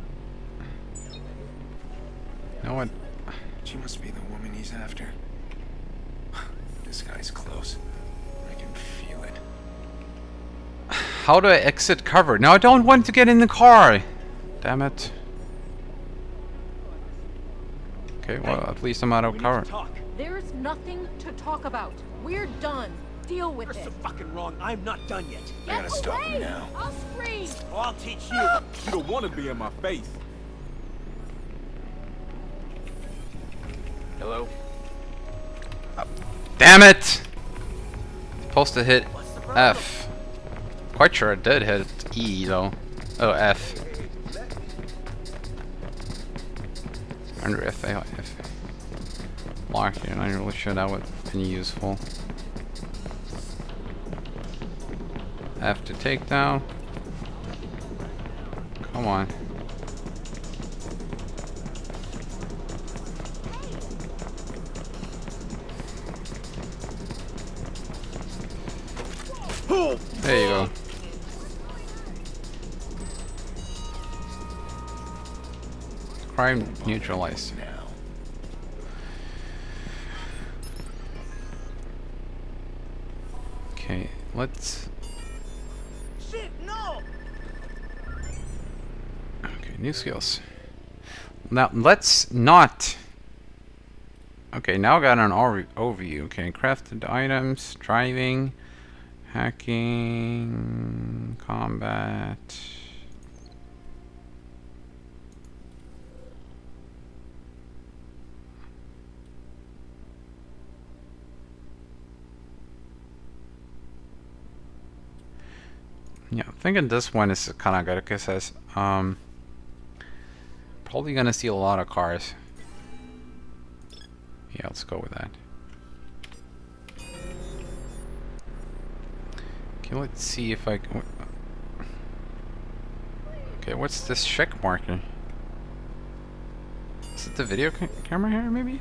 No one. She must be the woman he's after. This guy's close. I can feel it. How do I exit cover? Now I don't want to get in the car! Damn it. Okay, well, at least I'm out of cover. There's nothing to talk about. We're done. Deal with it. You're so fucking wrong. I'm not done yet. I gotta stop him now. I'll scream. Oh, I'll teach you. You don't want to be in my face. Hello? Damn it! Supposed to hit F. Quite sure it did hit E though. Oh, F. Under F. Lock here. I'm not really sure that would have been useful. F to take down. Come on. There you go. Crime neutralized. Now. Okay, let's... Shit, no! Okay, new skills. Now, let's not... Okay, now I got an overview. Okay, crafted items, driving... Hacking, combat. Yeah, I'm thinking this one is kind of good because it says probably gonna see a lot of cars. Yeah, let's go with that. Let's see if I can... Okay, what's this check marker? Is it the video camera here, maybe?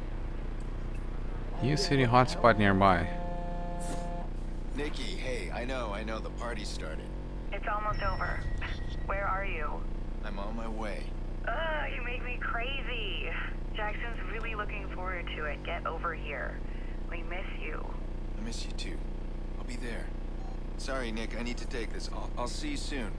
Use city hotspot nearby. Nikki, hey, I know, the party's started. It's almost over. Where are you? I'm on my way. Ugh, you make me crazy. Jackson's really looking forward to it. Get over here. We miss you. I miss you too. I'll be there. Sorry, Nick, I need to take this. I'll see you soon.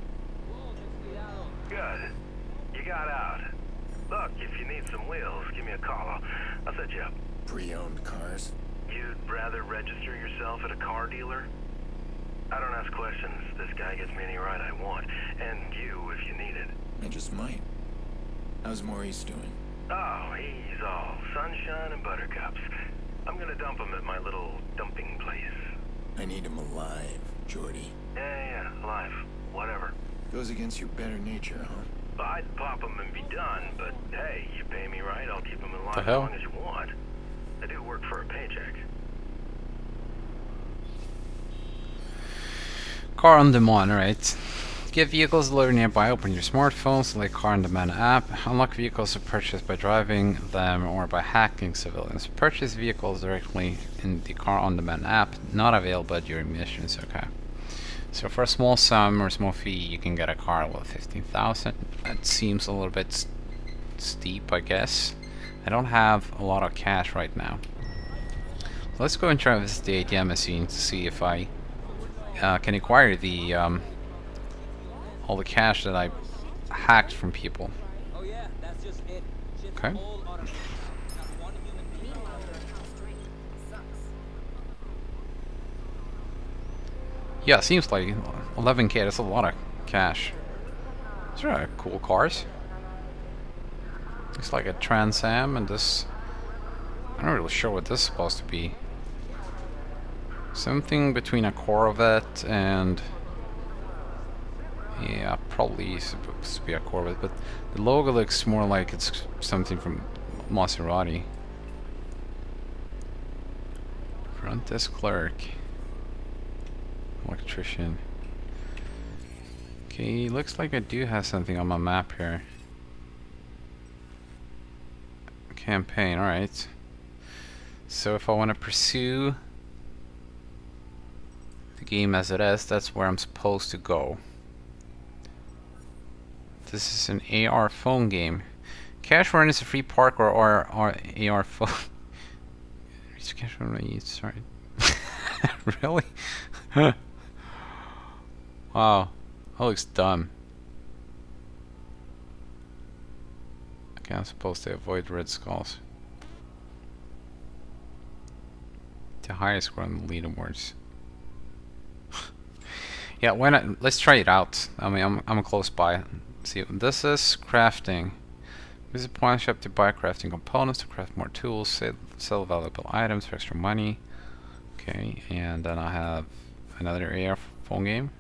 Good. You got out. Look, if you need some wheels, give me a call. I'll set you up. Pre-owned cars? You'd rather register yourself at a car dealer? I don't ask questions. This guy gets me any ride I want. And you, if you need it. I just might. How's Maurice doing? Oh, he's all sunshine and buttercups. I'm gonna dump him at my little dumping place. I need him alive, Jordy. Yeah, alive. Whatever. Goes against your better nature, huh? I'd pop him and be done, but hey, you pay me right, I'll keep him alive The as hell? long as you want. I do work for a paycheck. Car on demand, right? Get vehicles delivered nearby, open your smartphone, select car on demand app, unlock vehicles to purchase by driving them or by hacking civilians. Purchase vehicles directly in the car on demand app, not available during missions, okay. So for a small sum or small fee you can get a car with 15,000. That seems a little bit steep, I guess. I don't have a lot of cash right now. Let's go and try to visit the ATM machine to see if I can acquire the all the cash that I hacked from people. Oh yeah, that's just it. Okay. Yeah, seems like 11k, that's a lot of cash. These are cool cars. Looks like a Trans Am, and this... I'm not really sure what this is supposed to be. Something between a Corvette and... yeah, probably supposed to be a Corvette, but the logo looks more like it's something from Maserati. Front desk clerk. Electrician. Okay, looks like I do have something on my map here. Campaign, alright. So if I want to pursue the game as it is, that's where I'm supposed to go. This is an AR phone game. Cash Run is a free park or AR phone. Cash Run, sorry. Really? Wow, that looks dumb. Okay, I'm supposed to avoid red skulls. The highest score on the leaderboards. Yeah, why not? Let's try it out. I mean, I'm close by. See, this is crafting. Visit pawn shop to buy crafting components, to craft more tools, sell valuable items for extra money. Okay, and then I have another AR phone game.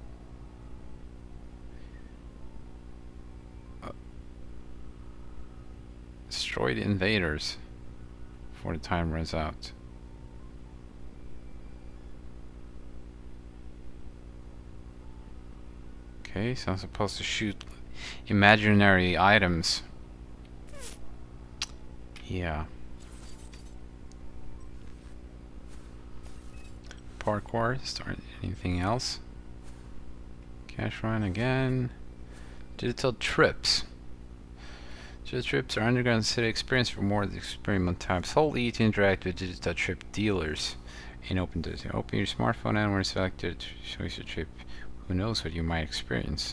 Destroy the invaders before the time runs out. Okay, so I'm supposed to shoot imaginary items. Yeah. Parkour, start anything else? Cash Run again. Digital trips. Digital trips are underground city experience for more experiment types. Hold E to interact with digital trip dealers. In open data. Open your smartphone and when selected, shows your trip. Who knows what you might experience?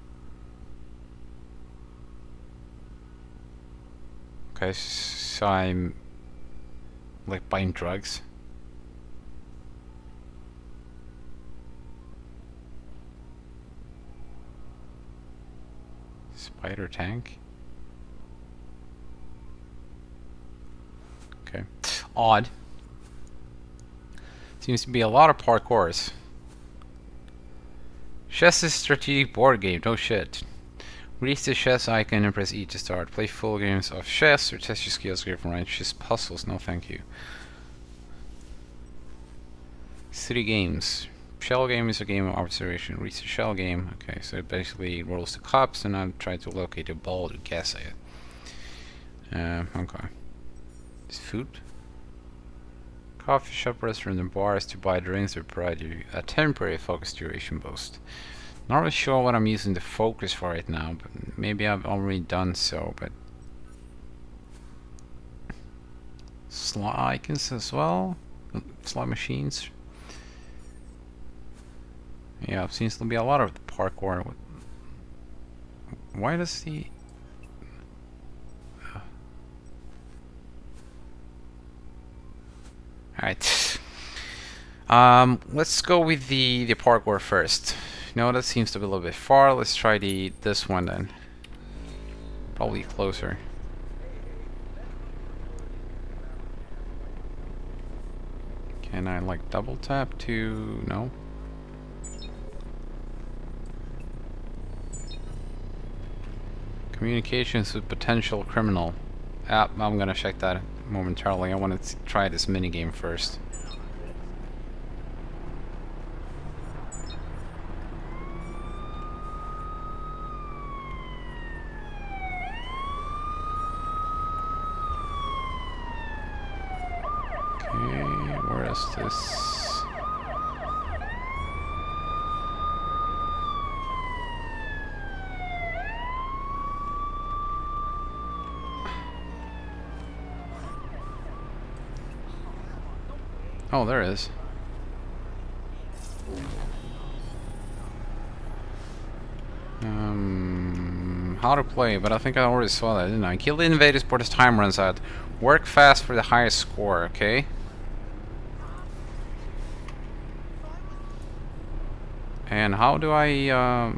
Okay, so I'm like buying drugs. Spider tank. Okay. Odd. Seems to be a lot of parkours. Chess is strategic board game, no shit. Reach the chess icon and press E to start. Play full games of chess or test your skills here from right. Chess puzzles, no thank you. City games. Shell game is a game of observation. Reach the shell game. Okay, so it basically rolls the cups and I'm trying to locate a ball to guess it. Okay. It's food. Coffee shop, restaurant, and bars to buy drinks or provide you a temporary focus duration boost. Not really sure what I'm using the focus for right now, but maybe I've already done so, but slot icons as well. Slot machines. Yeah, it seems to be a lot of parkour. Why does he... Alright. Let's go with the parkour first. No, that seems to be a little bit far. Let's try this one then. Probably closer. Can I like double tap to... No. Communications with potential criminal. I'm gonna check that momentarily. I want to try this minigame first. Okay, where is this? Oh, there it is. How to play, but I think I already saw that, didn't I? Kill the invaders before this time runs out. Work fast for the highest score, okay? And how do I,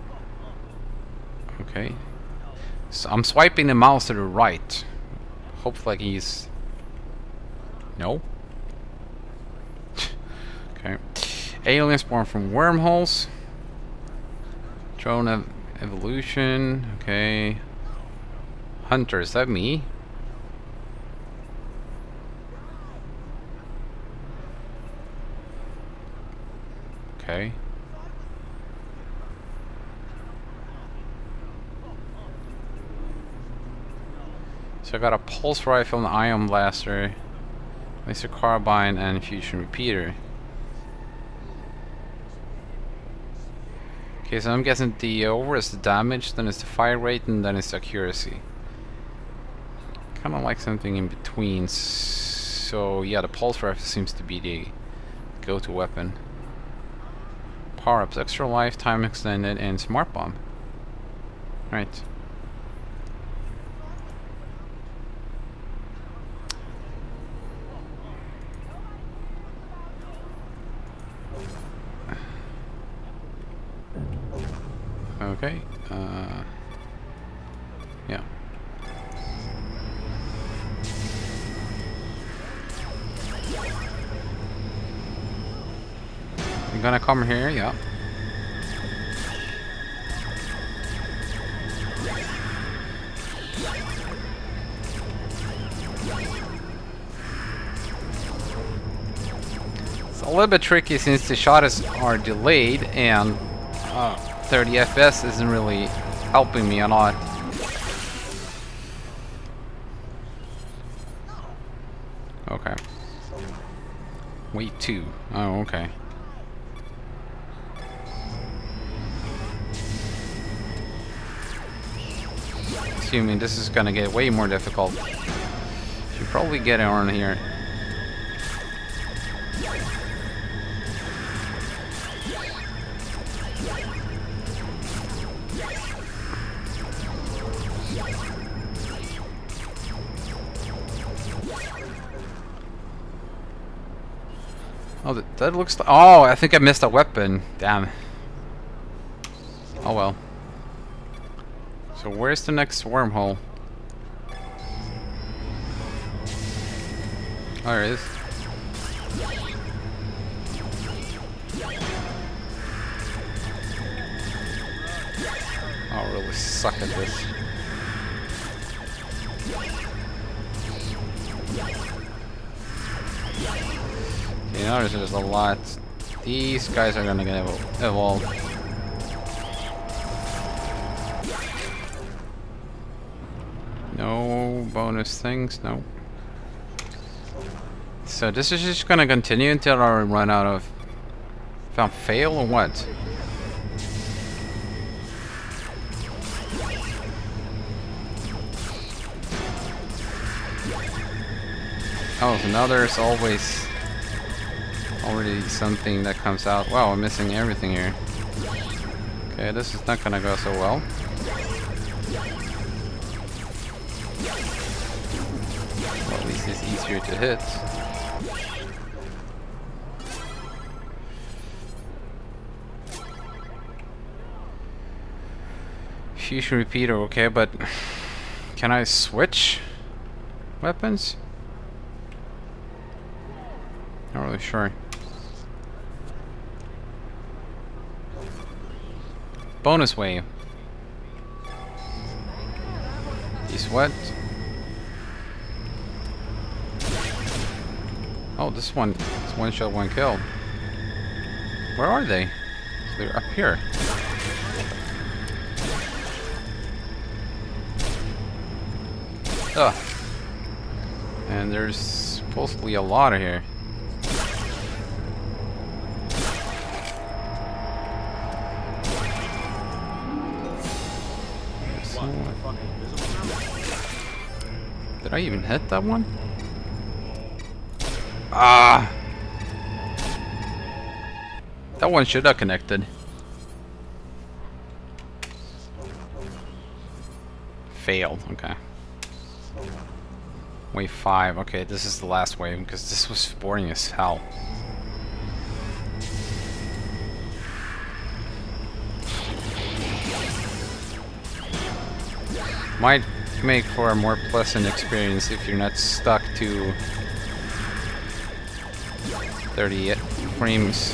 okay. So I'm swiping the mouse to the right. Hopefully he's... No? Okay. Aliens born from wormholes. Drone evolution. Okay. Hunter, is that me? Okay. So I got a pulse rifle, an ion blaster, laser carbine, and fusion repeater. Okay, so I'm guessing the over is the damage, then it's the fire rate, and then it's the accuracy. Kind of like something in between. So yeah, the pulse rifle seems to be the go-to weapon. Power-ups: extra life, time extended, and smart bomb. Right. Okay, yeah. I'm gonna come here, yeah. It's a little bit tricky since the shots are delayed and 30 FPS isn't really helping me a lot. Okay. Wait 2. Oh, okay. Assuming this is gonna get way more difficult. Should probably get it on here. Oh, that looks... Oh, I think I missed a weapon. Damn. Oh well. So where's the next wormhole? Oh, there it is. Oh, I really suck at this. You notice there's a lot. These guys are gonna get evolved. No bonus things, no. So this is just gonna continue until I run out of... If I fail or what? Oh, so now there's always already something that comes out. Wow, I'm missing everything here. Okay, this is not gonna go so well. Well, at least it's easier to hit. Fusion repeater, okay, but can I switch weapons? Not really sure. Bonus wave. He's what? Oh, this one is one shot, one kill. Where are they? They're up here. Ugh. And there's supposedly a lot of here. Did I even hit that one? Ah! That one should have connected. Failed, okay. Wave 5, okay, this is the last wave because this was boring as hell. Might make for a more pleasant experience if you're not stuck to 30 frames.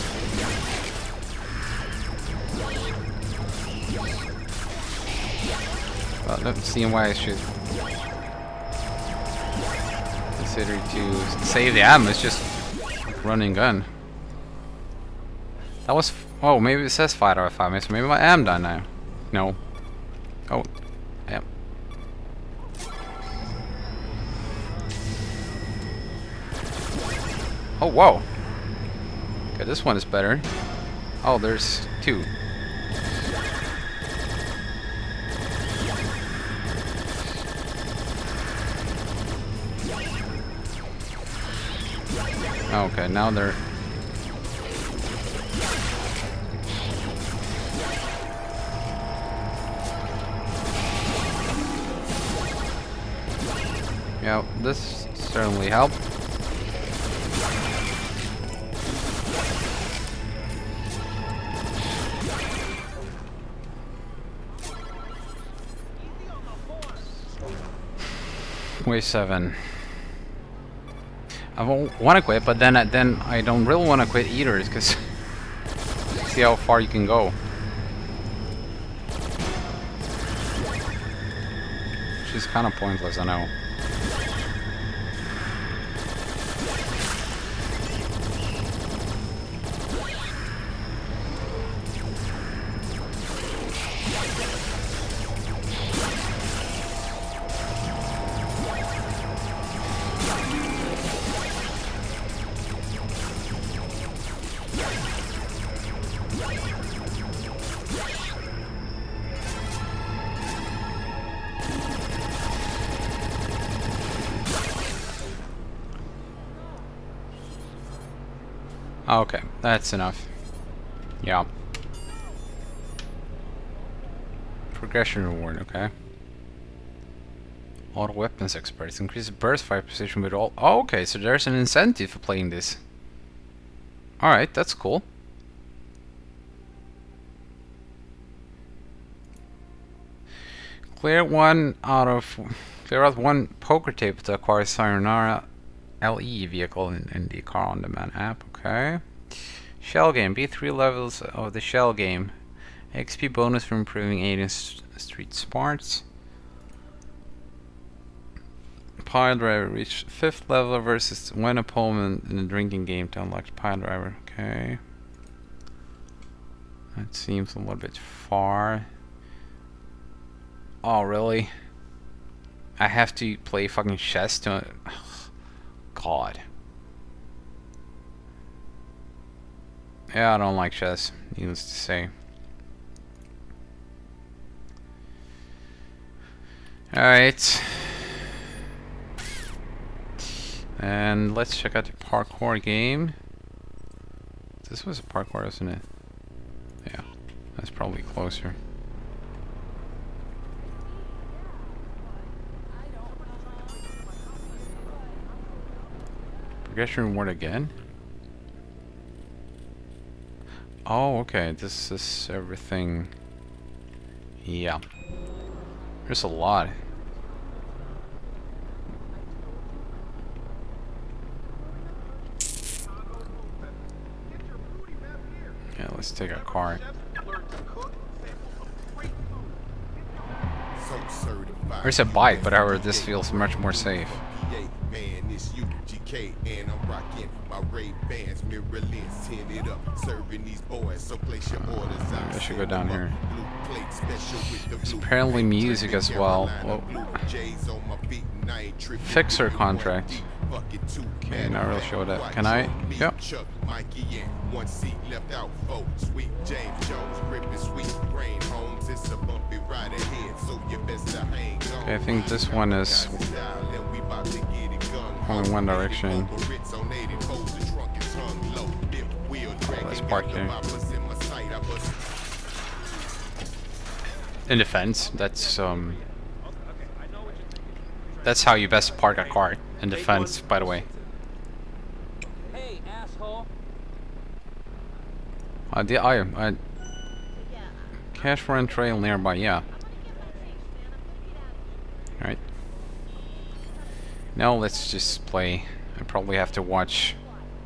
Well, not seeing why I should consider to save the ammo. It's just run and gun. That was oh, maybe it says 5 out of 5. So maybe I am done now. No. Oh, yeah. Oh, whoa. Okay, this one is better. Oh, there's 2. Okay, now they're... Yeah, this certainly helped. Wave 7. I want to quit, but then I don't really want to quit either, because see how far you can go. Which is kind of pointless, I know. Okay, that's enough. Yeah. Progression reward, okay. Auto weapons experts. Increase burst fire precision with all... Oh, okay, so there's an incentive for playing this. Alright, that's cool. Clear out one poker tape to acquire Sayonara LE vehicle in the car on demand app. Okay. Shell game. Beat 3 levels of the shell game. XP bonus for improving alien street smarts. Pile driver. Reach 5th level versus one opponent in the drinking game to unlock pile driver. Okay. That seems a little bit far. Oh, really? I have to play fucking chess to... God. Yeah, I don't like chess, needless to say. Alright. And let's check out the parkour game. This was a parkour, isn't it? Yeah, that's probably closer. Progression reward again? Oh, okay. This is everything. Yeah. There's a lot. Yeah, let's take a car. There's a bike, but however, this feels much more safe. And I'm rocking my Ray-Bans, mirror lens tinted up, serving these boys, so place your orders out. I should go down here. There's apparently music as well. Whoa. Fixer contract. Okay, not really sure that. Can I? Yep. Okay, I think this one is only one direction. Let's park here. In defense, that's how you best park a car. In defense, by the way. Hey, asshole. Cash run trail nearby, yeah. Alright. Now let's just play. I probably have to watch.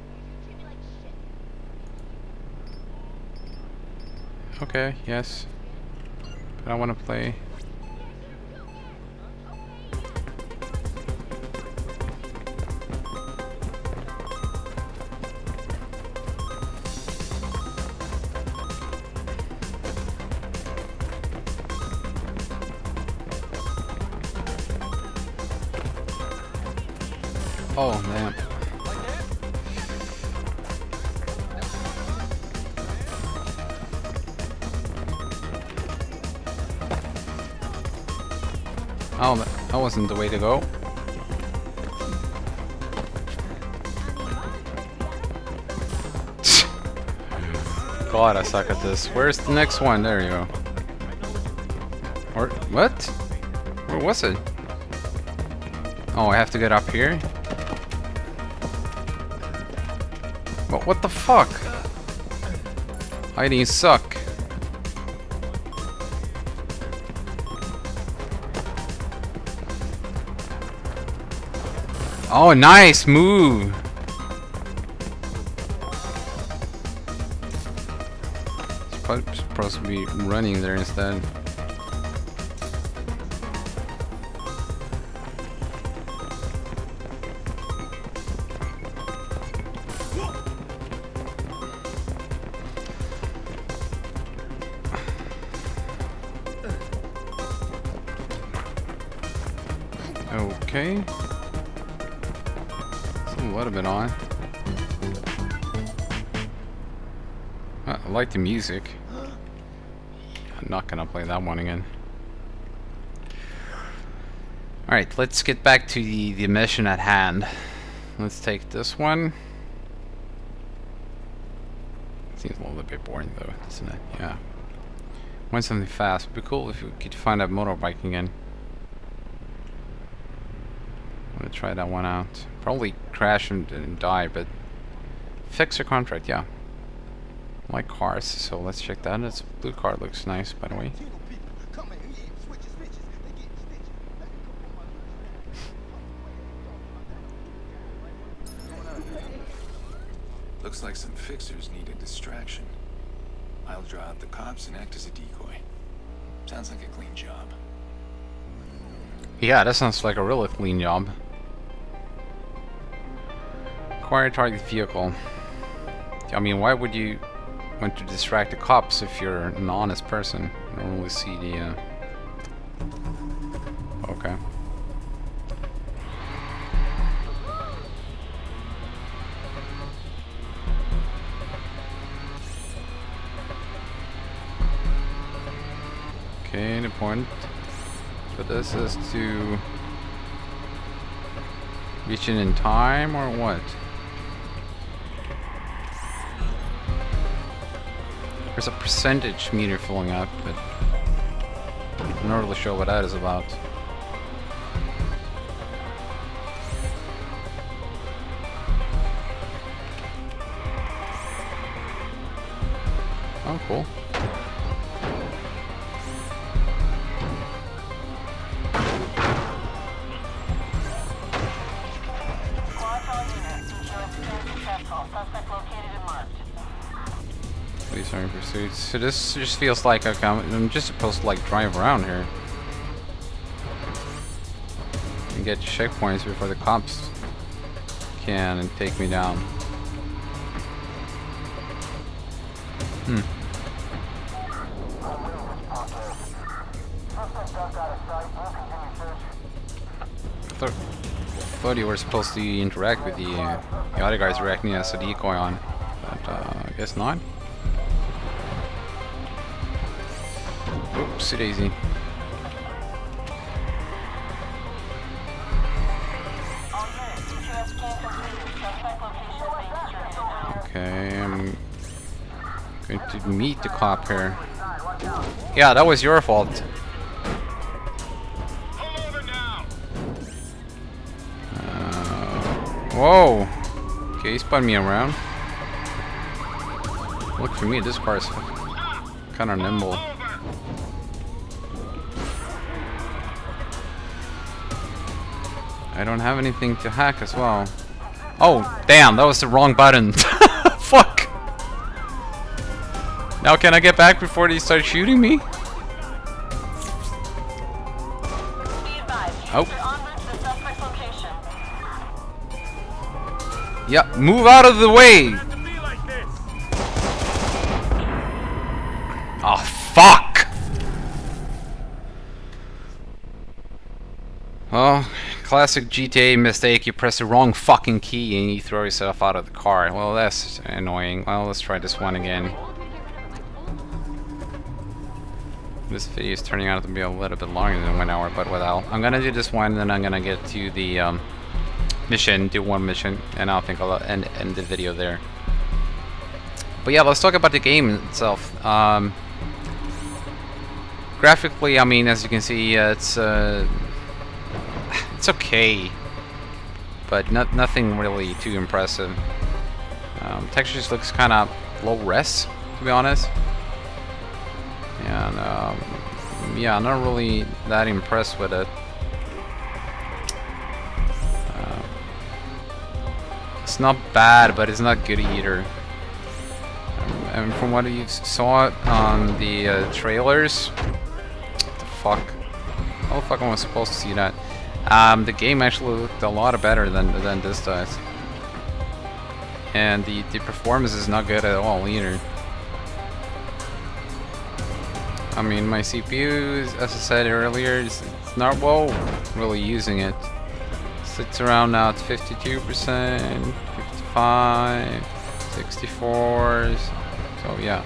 Okay, yes. But I want to play. Oh man. Oh, that wasn't the way to go. God, I suck at this. Where's the next one? There you go. Or what? Where was it? Oh, I have to get up here? But what the fuck? Hiding suck. Oh, nice move. It's supposed to be running there instead. Okay. It's a little bit on. I like the music. I'm not gonna play that one again. Alright, let's get back to the mission at hand. Let's take this one. Seems a little bit boring though, doesn't it? Yeah. Want something fast. It'd be cool if we could find a motorbike again. I'm gonna try that one out. Probably crash and die, but fix a contract, yeah. I like cars, so let's check that. This blue car looks nice, by the way. Looks like some fixers need a distraction. I'll draw out the cops and act as a decoy. Sounds like a clean job. Yeah, that sounds like a really clean job. Acquire target vehicle. I mean, why would you want to distract the cops if you're an honest person? I don't really see the... Okay. Okay, the point for this is to reach it in time, or what? There's a percentage meter filling up, but I'm not really sure what that is about. Oh, cool. Police are in pursuit. So this just feels like okay, I'm just supposed to like drive around here and get checkpoints before the cops can take me down. I thought you were supposed to interact with the other guys reacting as a decoy on, but I guess not. Oopsie daisy. Okay, I'm going to meet the cop here. Yeah, that was your fault. Whoa! Okay, he spun me around. Look for me, this car is kind of nimble. I don't have anything to hack as well. Oh, damn, that was the wrong button. Fuck! Now can I get back before they start shooting me? Oh. Yeah, move out of the way! Oh, fuck! Oh, classic GTA mistake. You press the wrong fucking key and you throw yourself out of the car. Well, that's annoying. Well, let's try this one again. This video is turning out to be a little bit longer than 1 hour, but well, I'm gonna do this one and then I'm gonna get to the mission, do one mission, and I think I'll end the video there. But yeah, let's talk about the game itself. Graphically, I mean, as you can see, it's okay, but nothing really too impressive. Textures looks kind of low res, to be honest, and yeah, I'm not really that impressed with it. It's not bad, but it's not good either. And from what you saw on the trailers, what the fuck? How the fuck am I supposed to see that? The game actually looked a lot better than this does, and the performance is not good at all either. I mean, my CPU, as I said earlier, it's not well really using it. It's around now at 52%, 55, 64. So yeah,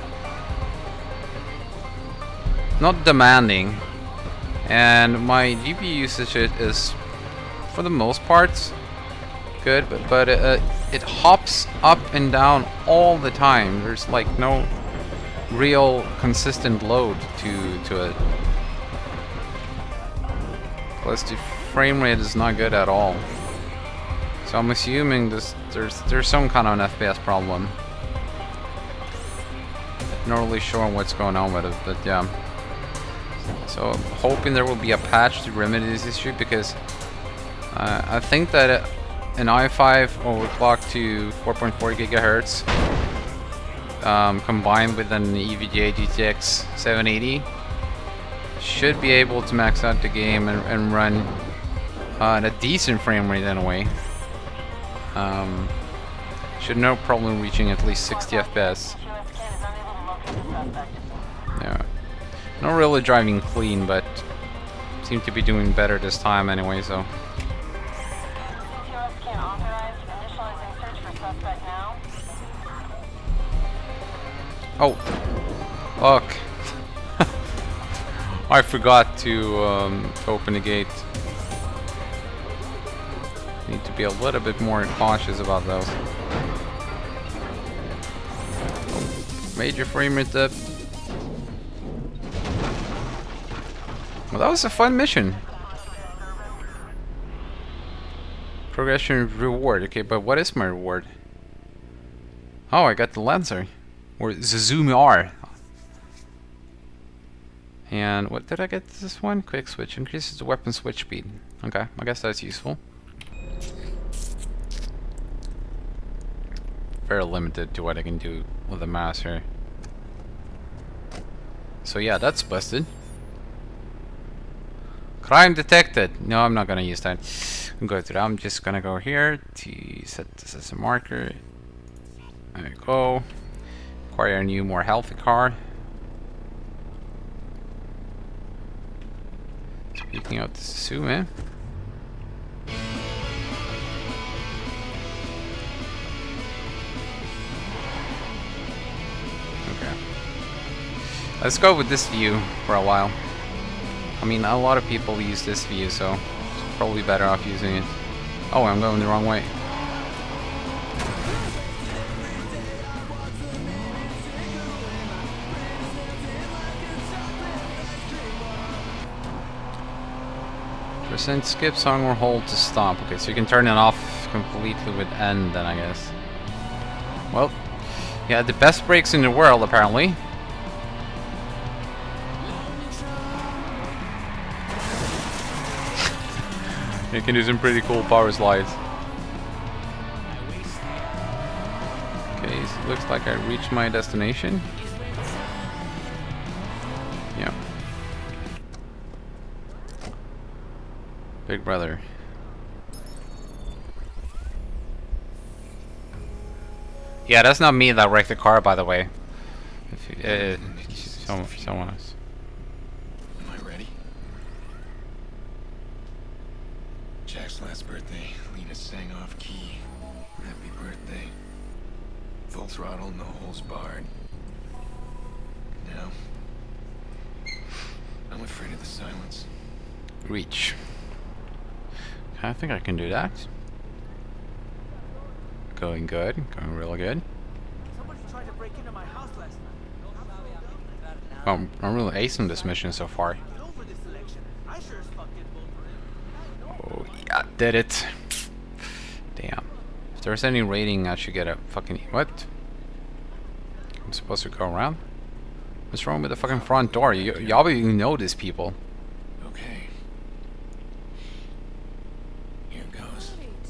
not demanding. And my GPU usage is, for the most part, good, but it hops up and down all the time. There's like no real consistent load to it. Plus the frame rate is not good at all. So I'm assuming there's some kind of an FPS problem. Not really sure what's going on with it, but yeah. So I'm hoping there will be a patch to remedy this issue, because I think that an i5 overclocked to 4.4 gigahertz combined with an EVGA GTX 780 should be able to max out the game and run at a decent frame rate anyway. Should no problem reaching at least 60 FPS. Yeah. Not really driving clean, but seem to be doing better this time anyway, so. Oh, look. I forgot to open the gate. Need to be a little bit more cautious about those. Major frame rate dip. Well, that was a fun mission. Progression reward. Okay, but what is my reward? Oh, I got the Lancer. Or the Zoom R. And what did I get this one? Quick switch. Increases the weapon switch speed. Okay, I guess that's useful. Very limited to what I can do with the mouse here. So yeah, that's busted. Crime detected. No, I'm not gonna use that. Go through that. I'm just gonna go here to set this as a marker. There you go. Acquire a new, more healthy car. Speaking of the Suzume. Okay. Let's go with this view for a while. I mean, a lot of people use this view, so it's probably better off using it. Oh, I'm going the wrong way. Percent skip song or hold to stop. Okay, so you can turn it off completely with N then, I guess. Well, yeah, the best brakes in the world, apparently. You can do some pretty cool power slides. Okay, so it looks like I reached my destination. Yeah. Big brother. Yeah, that's not me that wrecked the car, by the way. Someone else. Am I ready? Jack's last birthday, Lena sang off key. Happy birthday. Full throttle, no holes barred. Now, I'm afraid of the silence. Reach. I think I can do that. Going good. Going really good. Somebody tried to break into my house last night. Oh, I'm really acing this mission so far. Oh yeah, did it. Damn. If there's any rating, I should get a fucking... What? I'm supposed to go around? What's wrong with the fucking front door? Y'all even know these people. Okay. Here goes.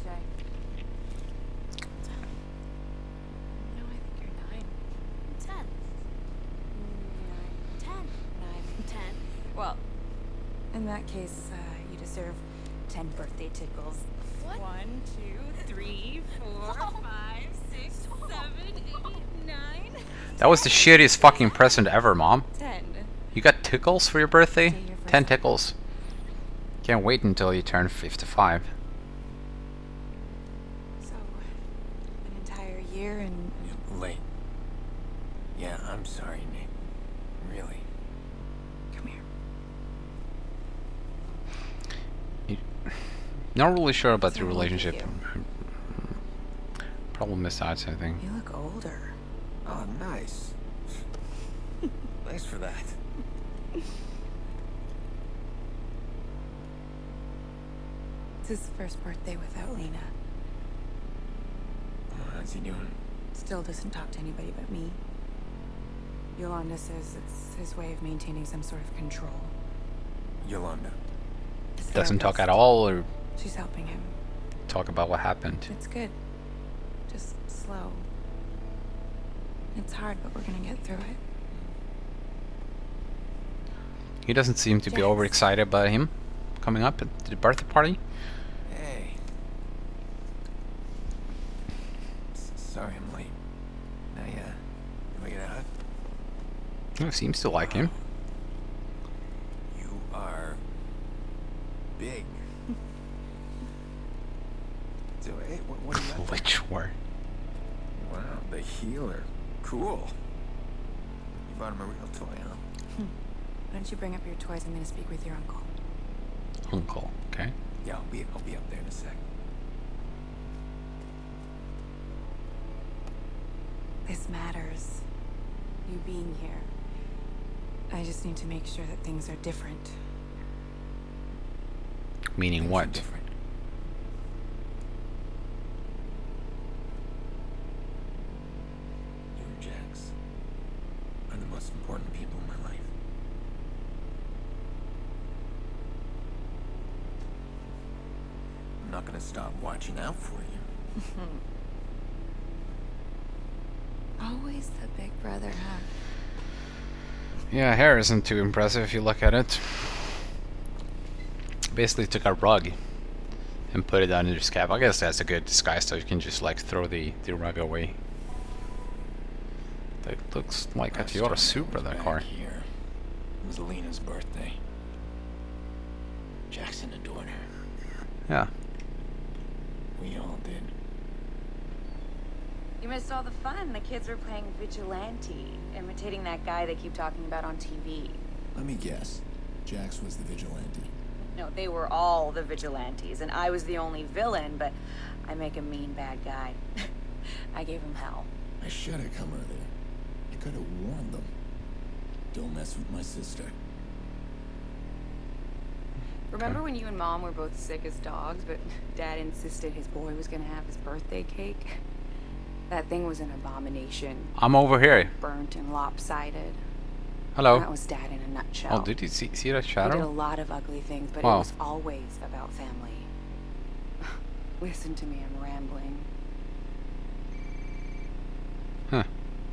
Well, in that case, you deserve 10 birthday tickles. What? 1, 2, 3, 4, 5, 6, 7, 8, 9. That was the shittiest fucking present ever, Mom. 10. You got tickles for your birthday? 10 tickles. Can't wait until you turn 55. So, an entire year and... Late. Yeah, I'm sorry, Nate. Really. Come here. Not really sure about the relationship. Problem besides, I think. You look older. Oh, nice. Thanks for that. It's his first birthday without Lena. How's he doing? Still doesn't talk to anybody but me. Yolanda says it's his way of maintaining some sort of control. Yolanda. Doesn't talk at all, or she's helping him. Talk about what happened. It's good. Just slow. It's hard, but we're gonna get through it. He doesn't seem to be overexcited about him coming up at the birthday party. Hey. Sorry I'm late. Now, yeah. Can we get out? Oh, seems to like him. You are big. So, hey, what do you got? Which word? Wow, the healer. Cool. You bought him a real toy, huh? Why don't you bring up your toys? I'm gonna speak with your uncle. Uncle, okay. Yeah, I'll be up there in a sec. This matters. you being here. I just need to make sure that things are different. Meaning what? You and Jax are the most important people in my life. I'm not gonna stop watching out for you. Always the big brother, huh? Yeah, hair isn't too impressive if you look at it. Basically took a rug and put it under his cap. I guess that's a good disguise, so you can just like throw the rug away. That looks like a Toyota Supra, that car. Here. It was Lena's birthday. Jackson adored her. Yeah. We all did. You missed all the fun. The kids were playing vigilante, imitating that guy they keep talking about on TV. Let me guess. Jax was the vigilante. No, they were all the vigilantes, and I was the only villain, but I make a mean bad guy. I gave him hell. I should have come earlier. You could have warned them. Don't mess with my sister. Remember when you and Mom were both sick as dogs, but Dad insisted his boy was gonna have his birthday cake? That thing was an abomination. I'm over here. Burnt and lopsided. Hello. That was Dad in a nutshell. Oh, did you see that shadow? He did a lot of ugly things, but Wow. it was always about family. Listen to me, I'm rambling. Huh.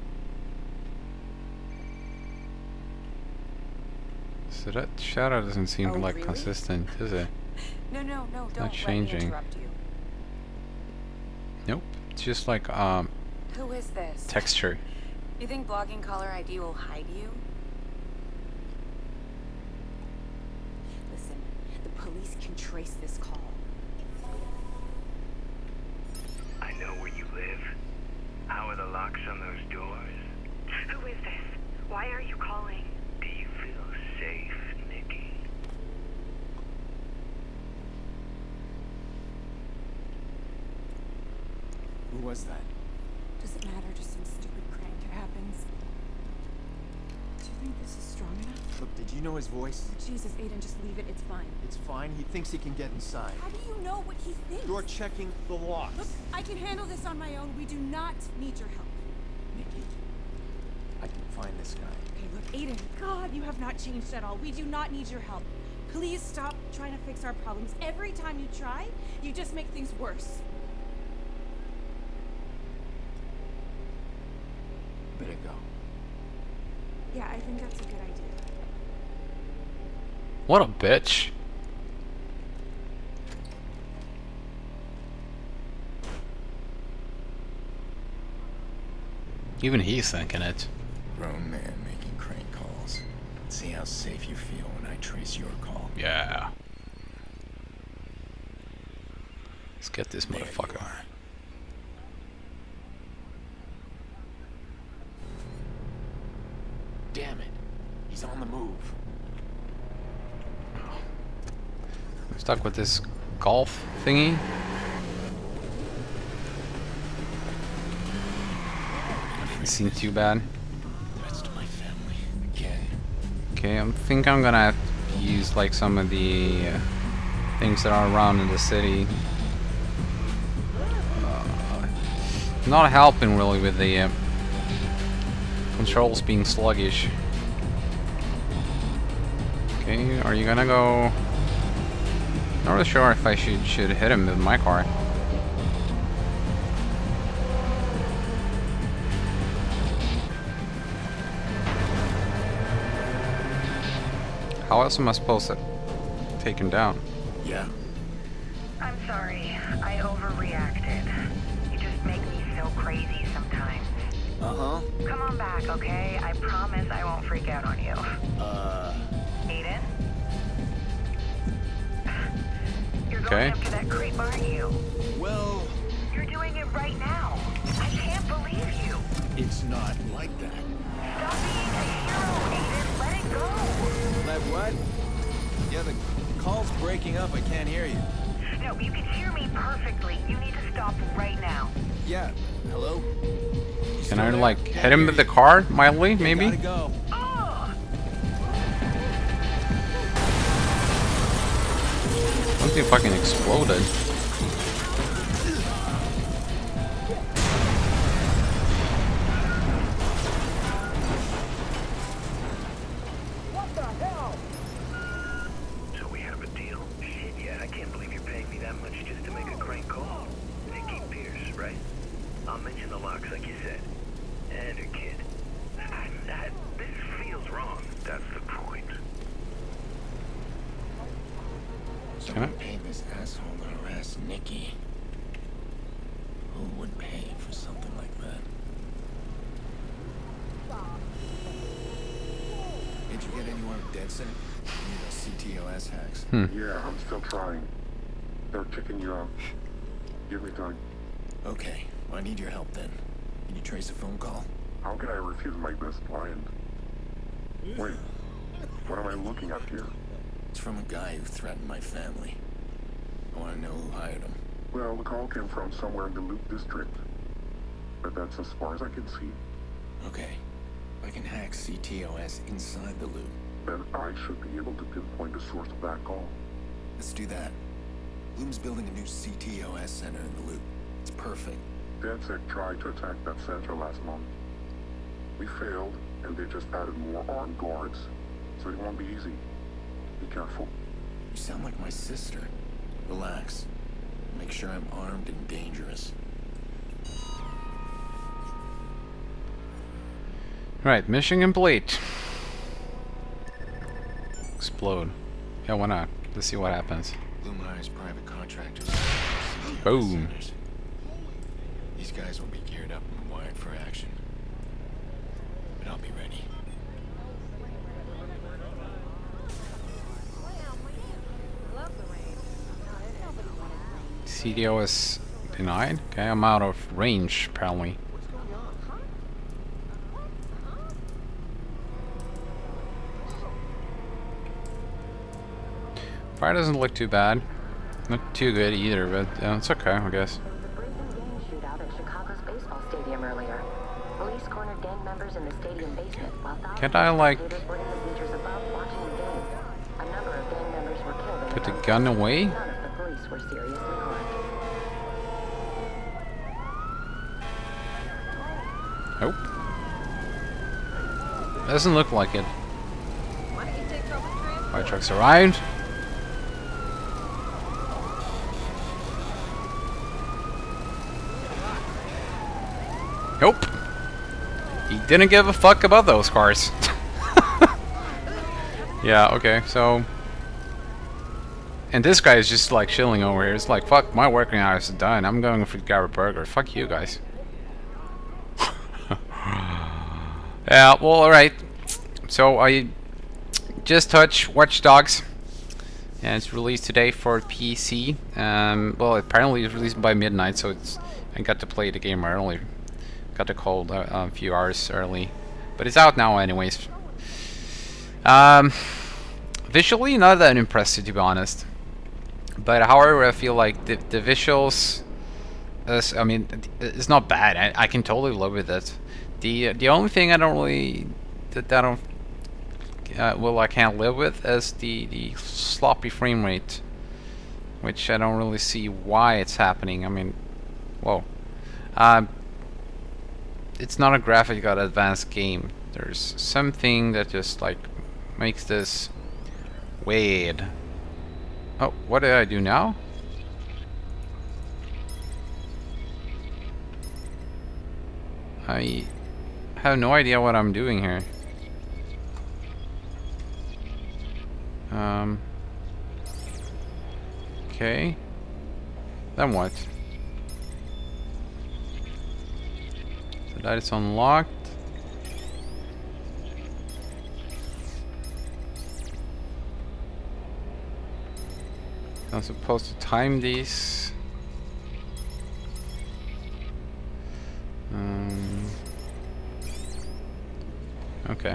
So that shadow doesn't seem like really? consistent, is it? No, don't not let me changing. interrupt you. Nope. It's just like Who is this? texture. You think blocking caller ID will hide you? Listen, the police can trace this call. I know where you live. How are the locks on those doors? Who is this? Why are you calling? Do you feel safe, Nikki? Who was that? Doesn't matter, just some stupid crank. It happens. Do you think this is strong enough? Look, did you know his voice? Jesus, Aiden, just leave it. It's fine. It's fine. He thinks he can get inside. How do you know what he thinks? You're checking the locks. Look, I can handle this on my own. We do not need your help. Nikki, I can find this guy. Okay, look, Aiden, God, you have not changed at all. We do not need your help. Please stop trying to fix our problems. Every time you try, you just make things worse. Better go. Yeah, I think that's a good idea. What a bitch. Even he's thinking it. Grown man making crank calls. Let's see how safe you feel when I trace your call. Yeah. Let's get this There motherfucker. you are. Damn it. He's on the move. I'm stuck with this golf thingy. Doesn't seem too bad. Rest of my family. Again. Okay, I think I'm gonna have to use like some of the things that are around in the city. Not helping really with the controls being sluggish. Okay, are you gonna go? Not really sure if I should hit him with my car. How else am I supposed to take him down? Yeah. I'm sorry. I overreacted. You just make me so crazy sometimes. Uh-huh. Come on back, okay? I promise I won't freak out on you. Aiden? You're going Okay. after that creep, aren't you? Well, You're doing it right now. I can't believe you. It's not like that. Stop being a hero, Aiden. Let it go. let what? Yeah, the call's breaking up. I can't hear you. No, you can hear me perfectly. You need to stop right now. Yeah. Hello? You Can I like hit him with the car mildly, maybe? Something fucking exploded. What the hell? So we have a deal? Shit, yeah, I can't believe you're paying me that much just to make a crank call. Nikki Pierce, right? I'll mention the locks like you said. And her kid. This feels wrong. That's the point. So we paid this asshole to harass Nikki. Who would pay for something like that? Did you get anywhere with dead set? Any of those CTOS hacks? Yeah, I'm still trying. They're checking you out. Give me time. Okay, well, I need your help then. Can you trace a phone call? How can I refuse my best client? Wait, what am I looking at here? It's from a guy who threatened my family. I want to know who hired him. Well, the call came from somewhere in the Loop district. But that's as far as I can see. Okay, I can hack CTOS inside the Loop. Then I should be able to pinpoint the source of that call. Let's do that. Loom's building a new CTOS center in the Loop. It's perfect. DedSec tried to attack that center last month. We failed, and they just added more armed guards. So it won't be easy. Be careful. You sound like my sister. Relax. Make sure I'm armed and dangerous. Right, mission complete. Explode. Yeah, why not? Let's see what happens. Loom hires private contractors. Boom. These guys will be geared up and wired for action. But I'll be ready. CDO is denied? Okay, I'm out of range, apparently. Fire doesn't look too bad. Not too good either, but yeah, it's okay, I guess. Can't I, like, put the gun away? Nope. Doesn't look like it. Fire trucks arrived. Nope. He didn't give a fuck about those cars. Yeah, okay, so... And this guy is just like chilling over here. It's like, fuck, my working hours are done. I'm going for grab a burger. Fuck you guys. Yeah, well, alright. So I just touched Watch Dogs. And it's released today for PC. Well, apparently it's released by midnight, so it's... I got to play the game early. Got the call a few hours early. But it's out now anyways. Visually, not that impressive, to be honest. But however, I feel like the visuals, I mean, it's not bad. I can totally live with it. The only thing I don't really, I can't live with is the sloppy frame rate, which I don't really see why it's happening. I mean, whoa, it's not a graphically advanced game. There's something that just like makes this weird. Oh, what did I do now? I have no idea what I'm doing here. Okay. Then what? So that is unlocked. I'm supposed to time these. Okay.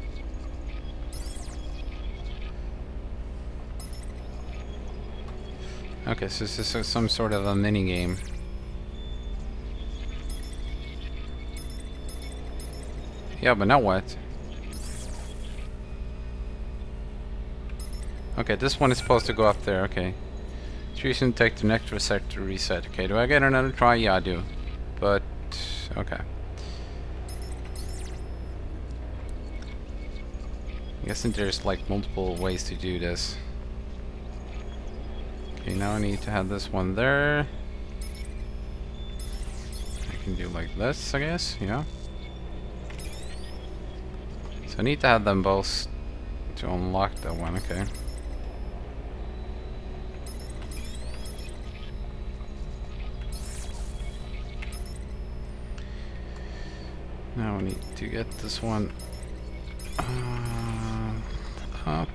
Okay, so this is some sort of a mini game. Yeah, but now what? Okay, this one is supposed to go up there, okay. Choosing to take the next sector reset. Okay, do I get another try? Yeah, I do. But, okay. I guess there's like multiple ways to do this. Okay, now I need to have this one there. I can do like this, I guess, yeah. So I need to have them both to unlock that one, okay. Now I need to get this one up.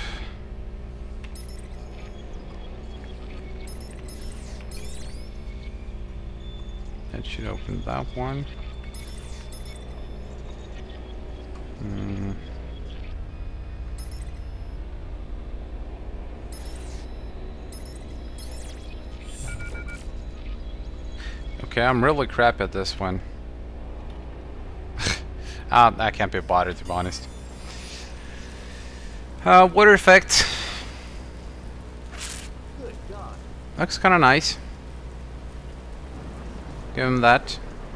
That should open that one. Okay, I'm really crap at this one. I can't be bothered, to be honest. Water effect. Looks kind of nice. Give him that.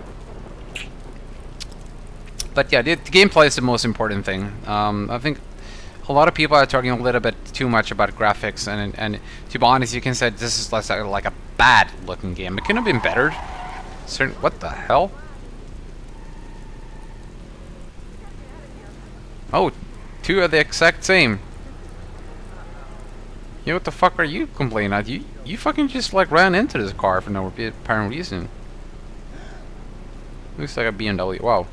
But yeah, the gameplay is the most important thing. I think a lot of people are talking a little bit too much about graphics, and to be honest, you can say this is like a bad looking game. It could have been better. What the hell? Oh, two are the exact same. Yeah, what the fuck are you complaining at? You fucking just like ran into this car for no apparent reason. Looks like a BMW. Wow.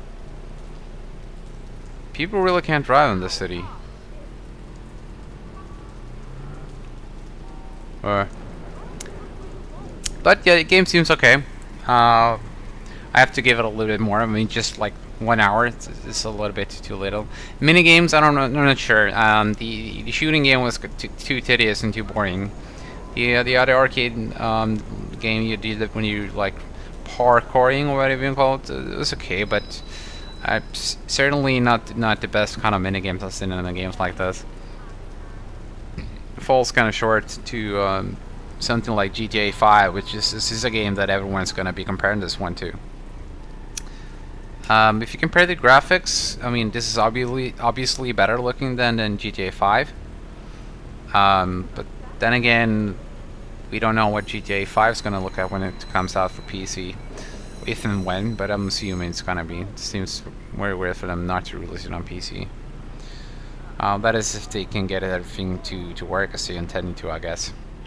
People really can't drive in this city. But yeah, the game seems okay. I have to give it a little bit more. I mean, just like 1 hour. It's a little bit too little. Mini games, I don't know. I'm not sure. The shooting game was too tedious and too boring. The other arcade game you did when you like parkouring or whatever you call it, it was okay, but certainly not the best kind of mini games I've seen in games like this. It falls kind of short to something like GTA 5, which is a game that everyone's going to be comparing this one to. If you compare the graphics, I mean, this is obviously better looking than GTA 5. But then again, we don't know what GTA 5 is going to look like when it comes out for PC. If and when, but I'm assuming it's going to be. It seems very weird for them not to release it on PC. That is if they can get everything to work as they intended to, I guess.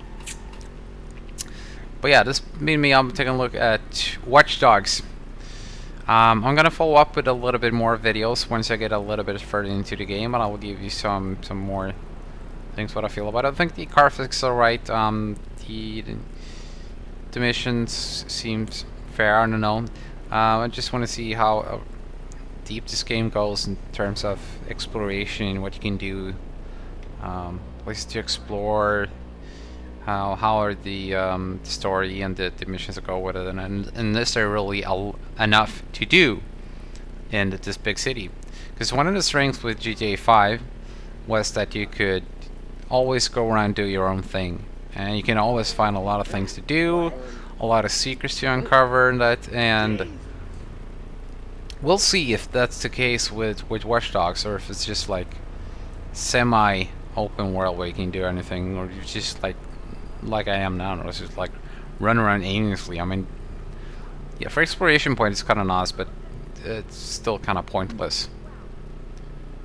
But yeah, this made me taking a look at Watch Dogs. I'm gonna follow up with a little bit more videos once I get a little bit further into the game, and I will give you some more things what I feel about it. I think the car physics are right. The missions seems fair. I don't know. I just want to see how deep this game goes in terms of exploration and what you can do, places to explore. How are the story and the missions that go with it, and is there really enough to do in this big city? Because one of the strengths with GTA 5 was that you could always go around and do your own thing, and you can always find a lot of things to do, a lot of secrets to uncover, and we'll see if that's the case with Watch Dogs, or if it's just like semi-open world where you can do anything, or you're just like I am now, or it's just like run around aimlessly. I mean, yeah, for exploration point it's kind of nice, but it's still kind of pointless.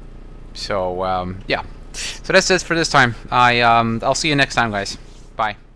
So yeah, so that's it for this time. I'll see you next time, guys. Bye.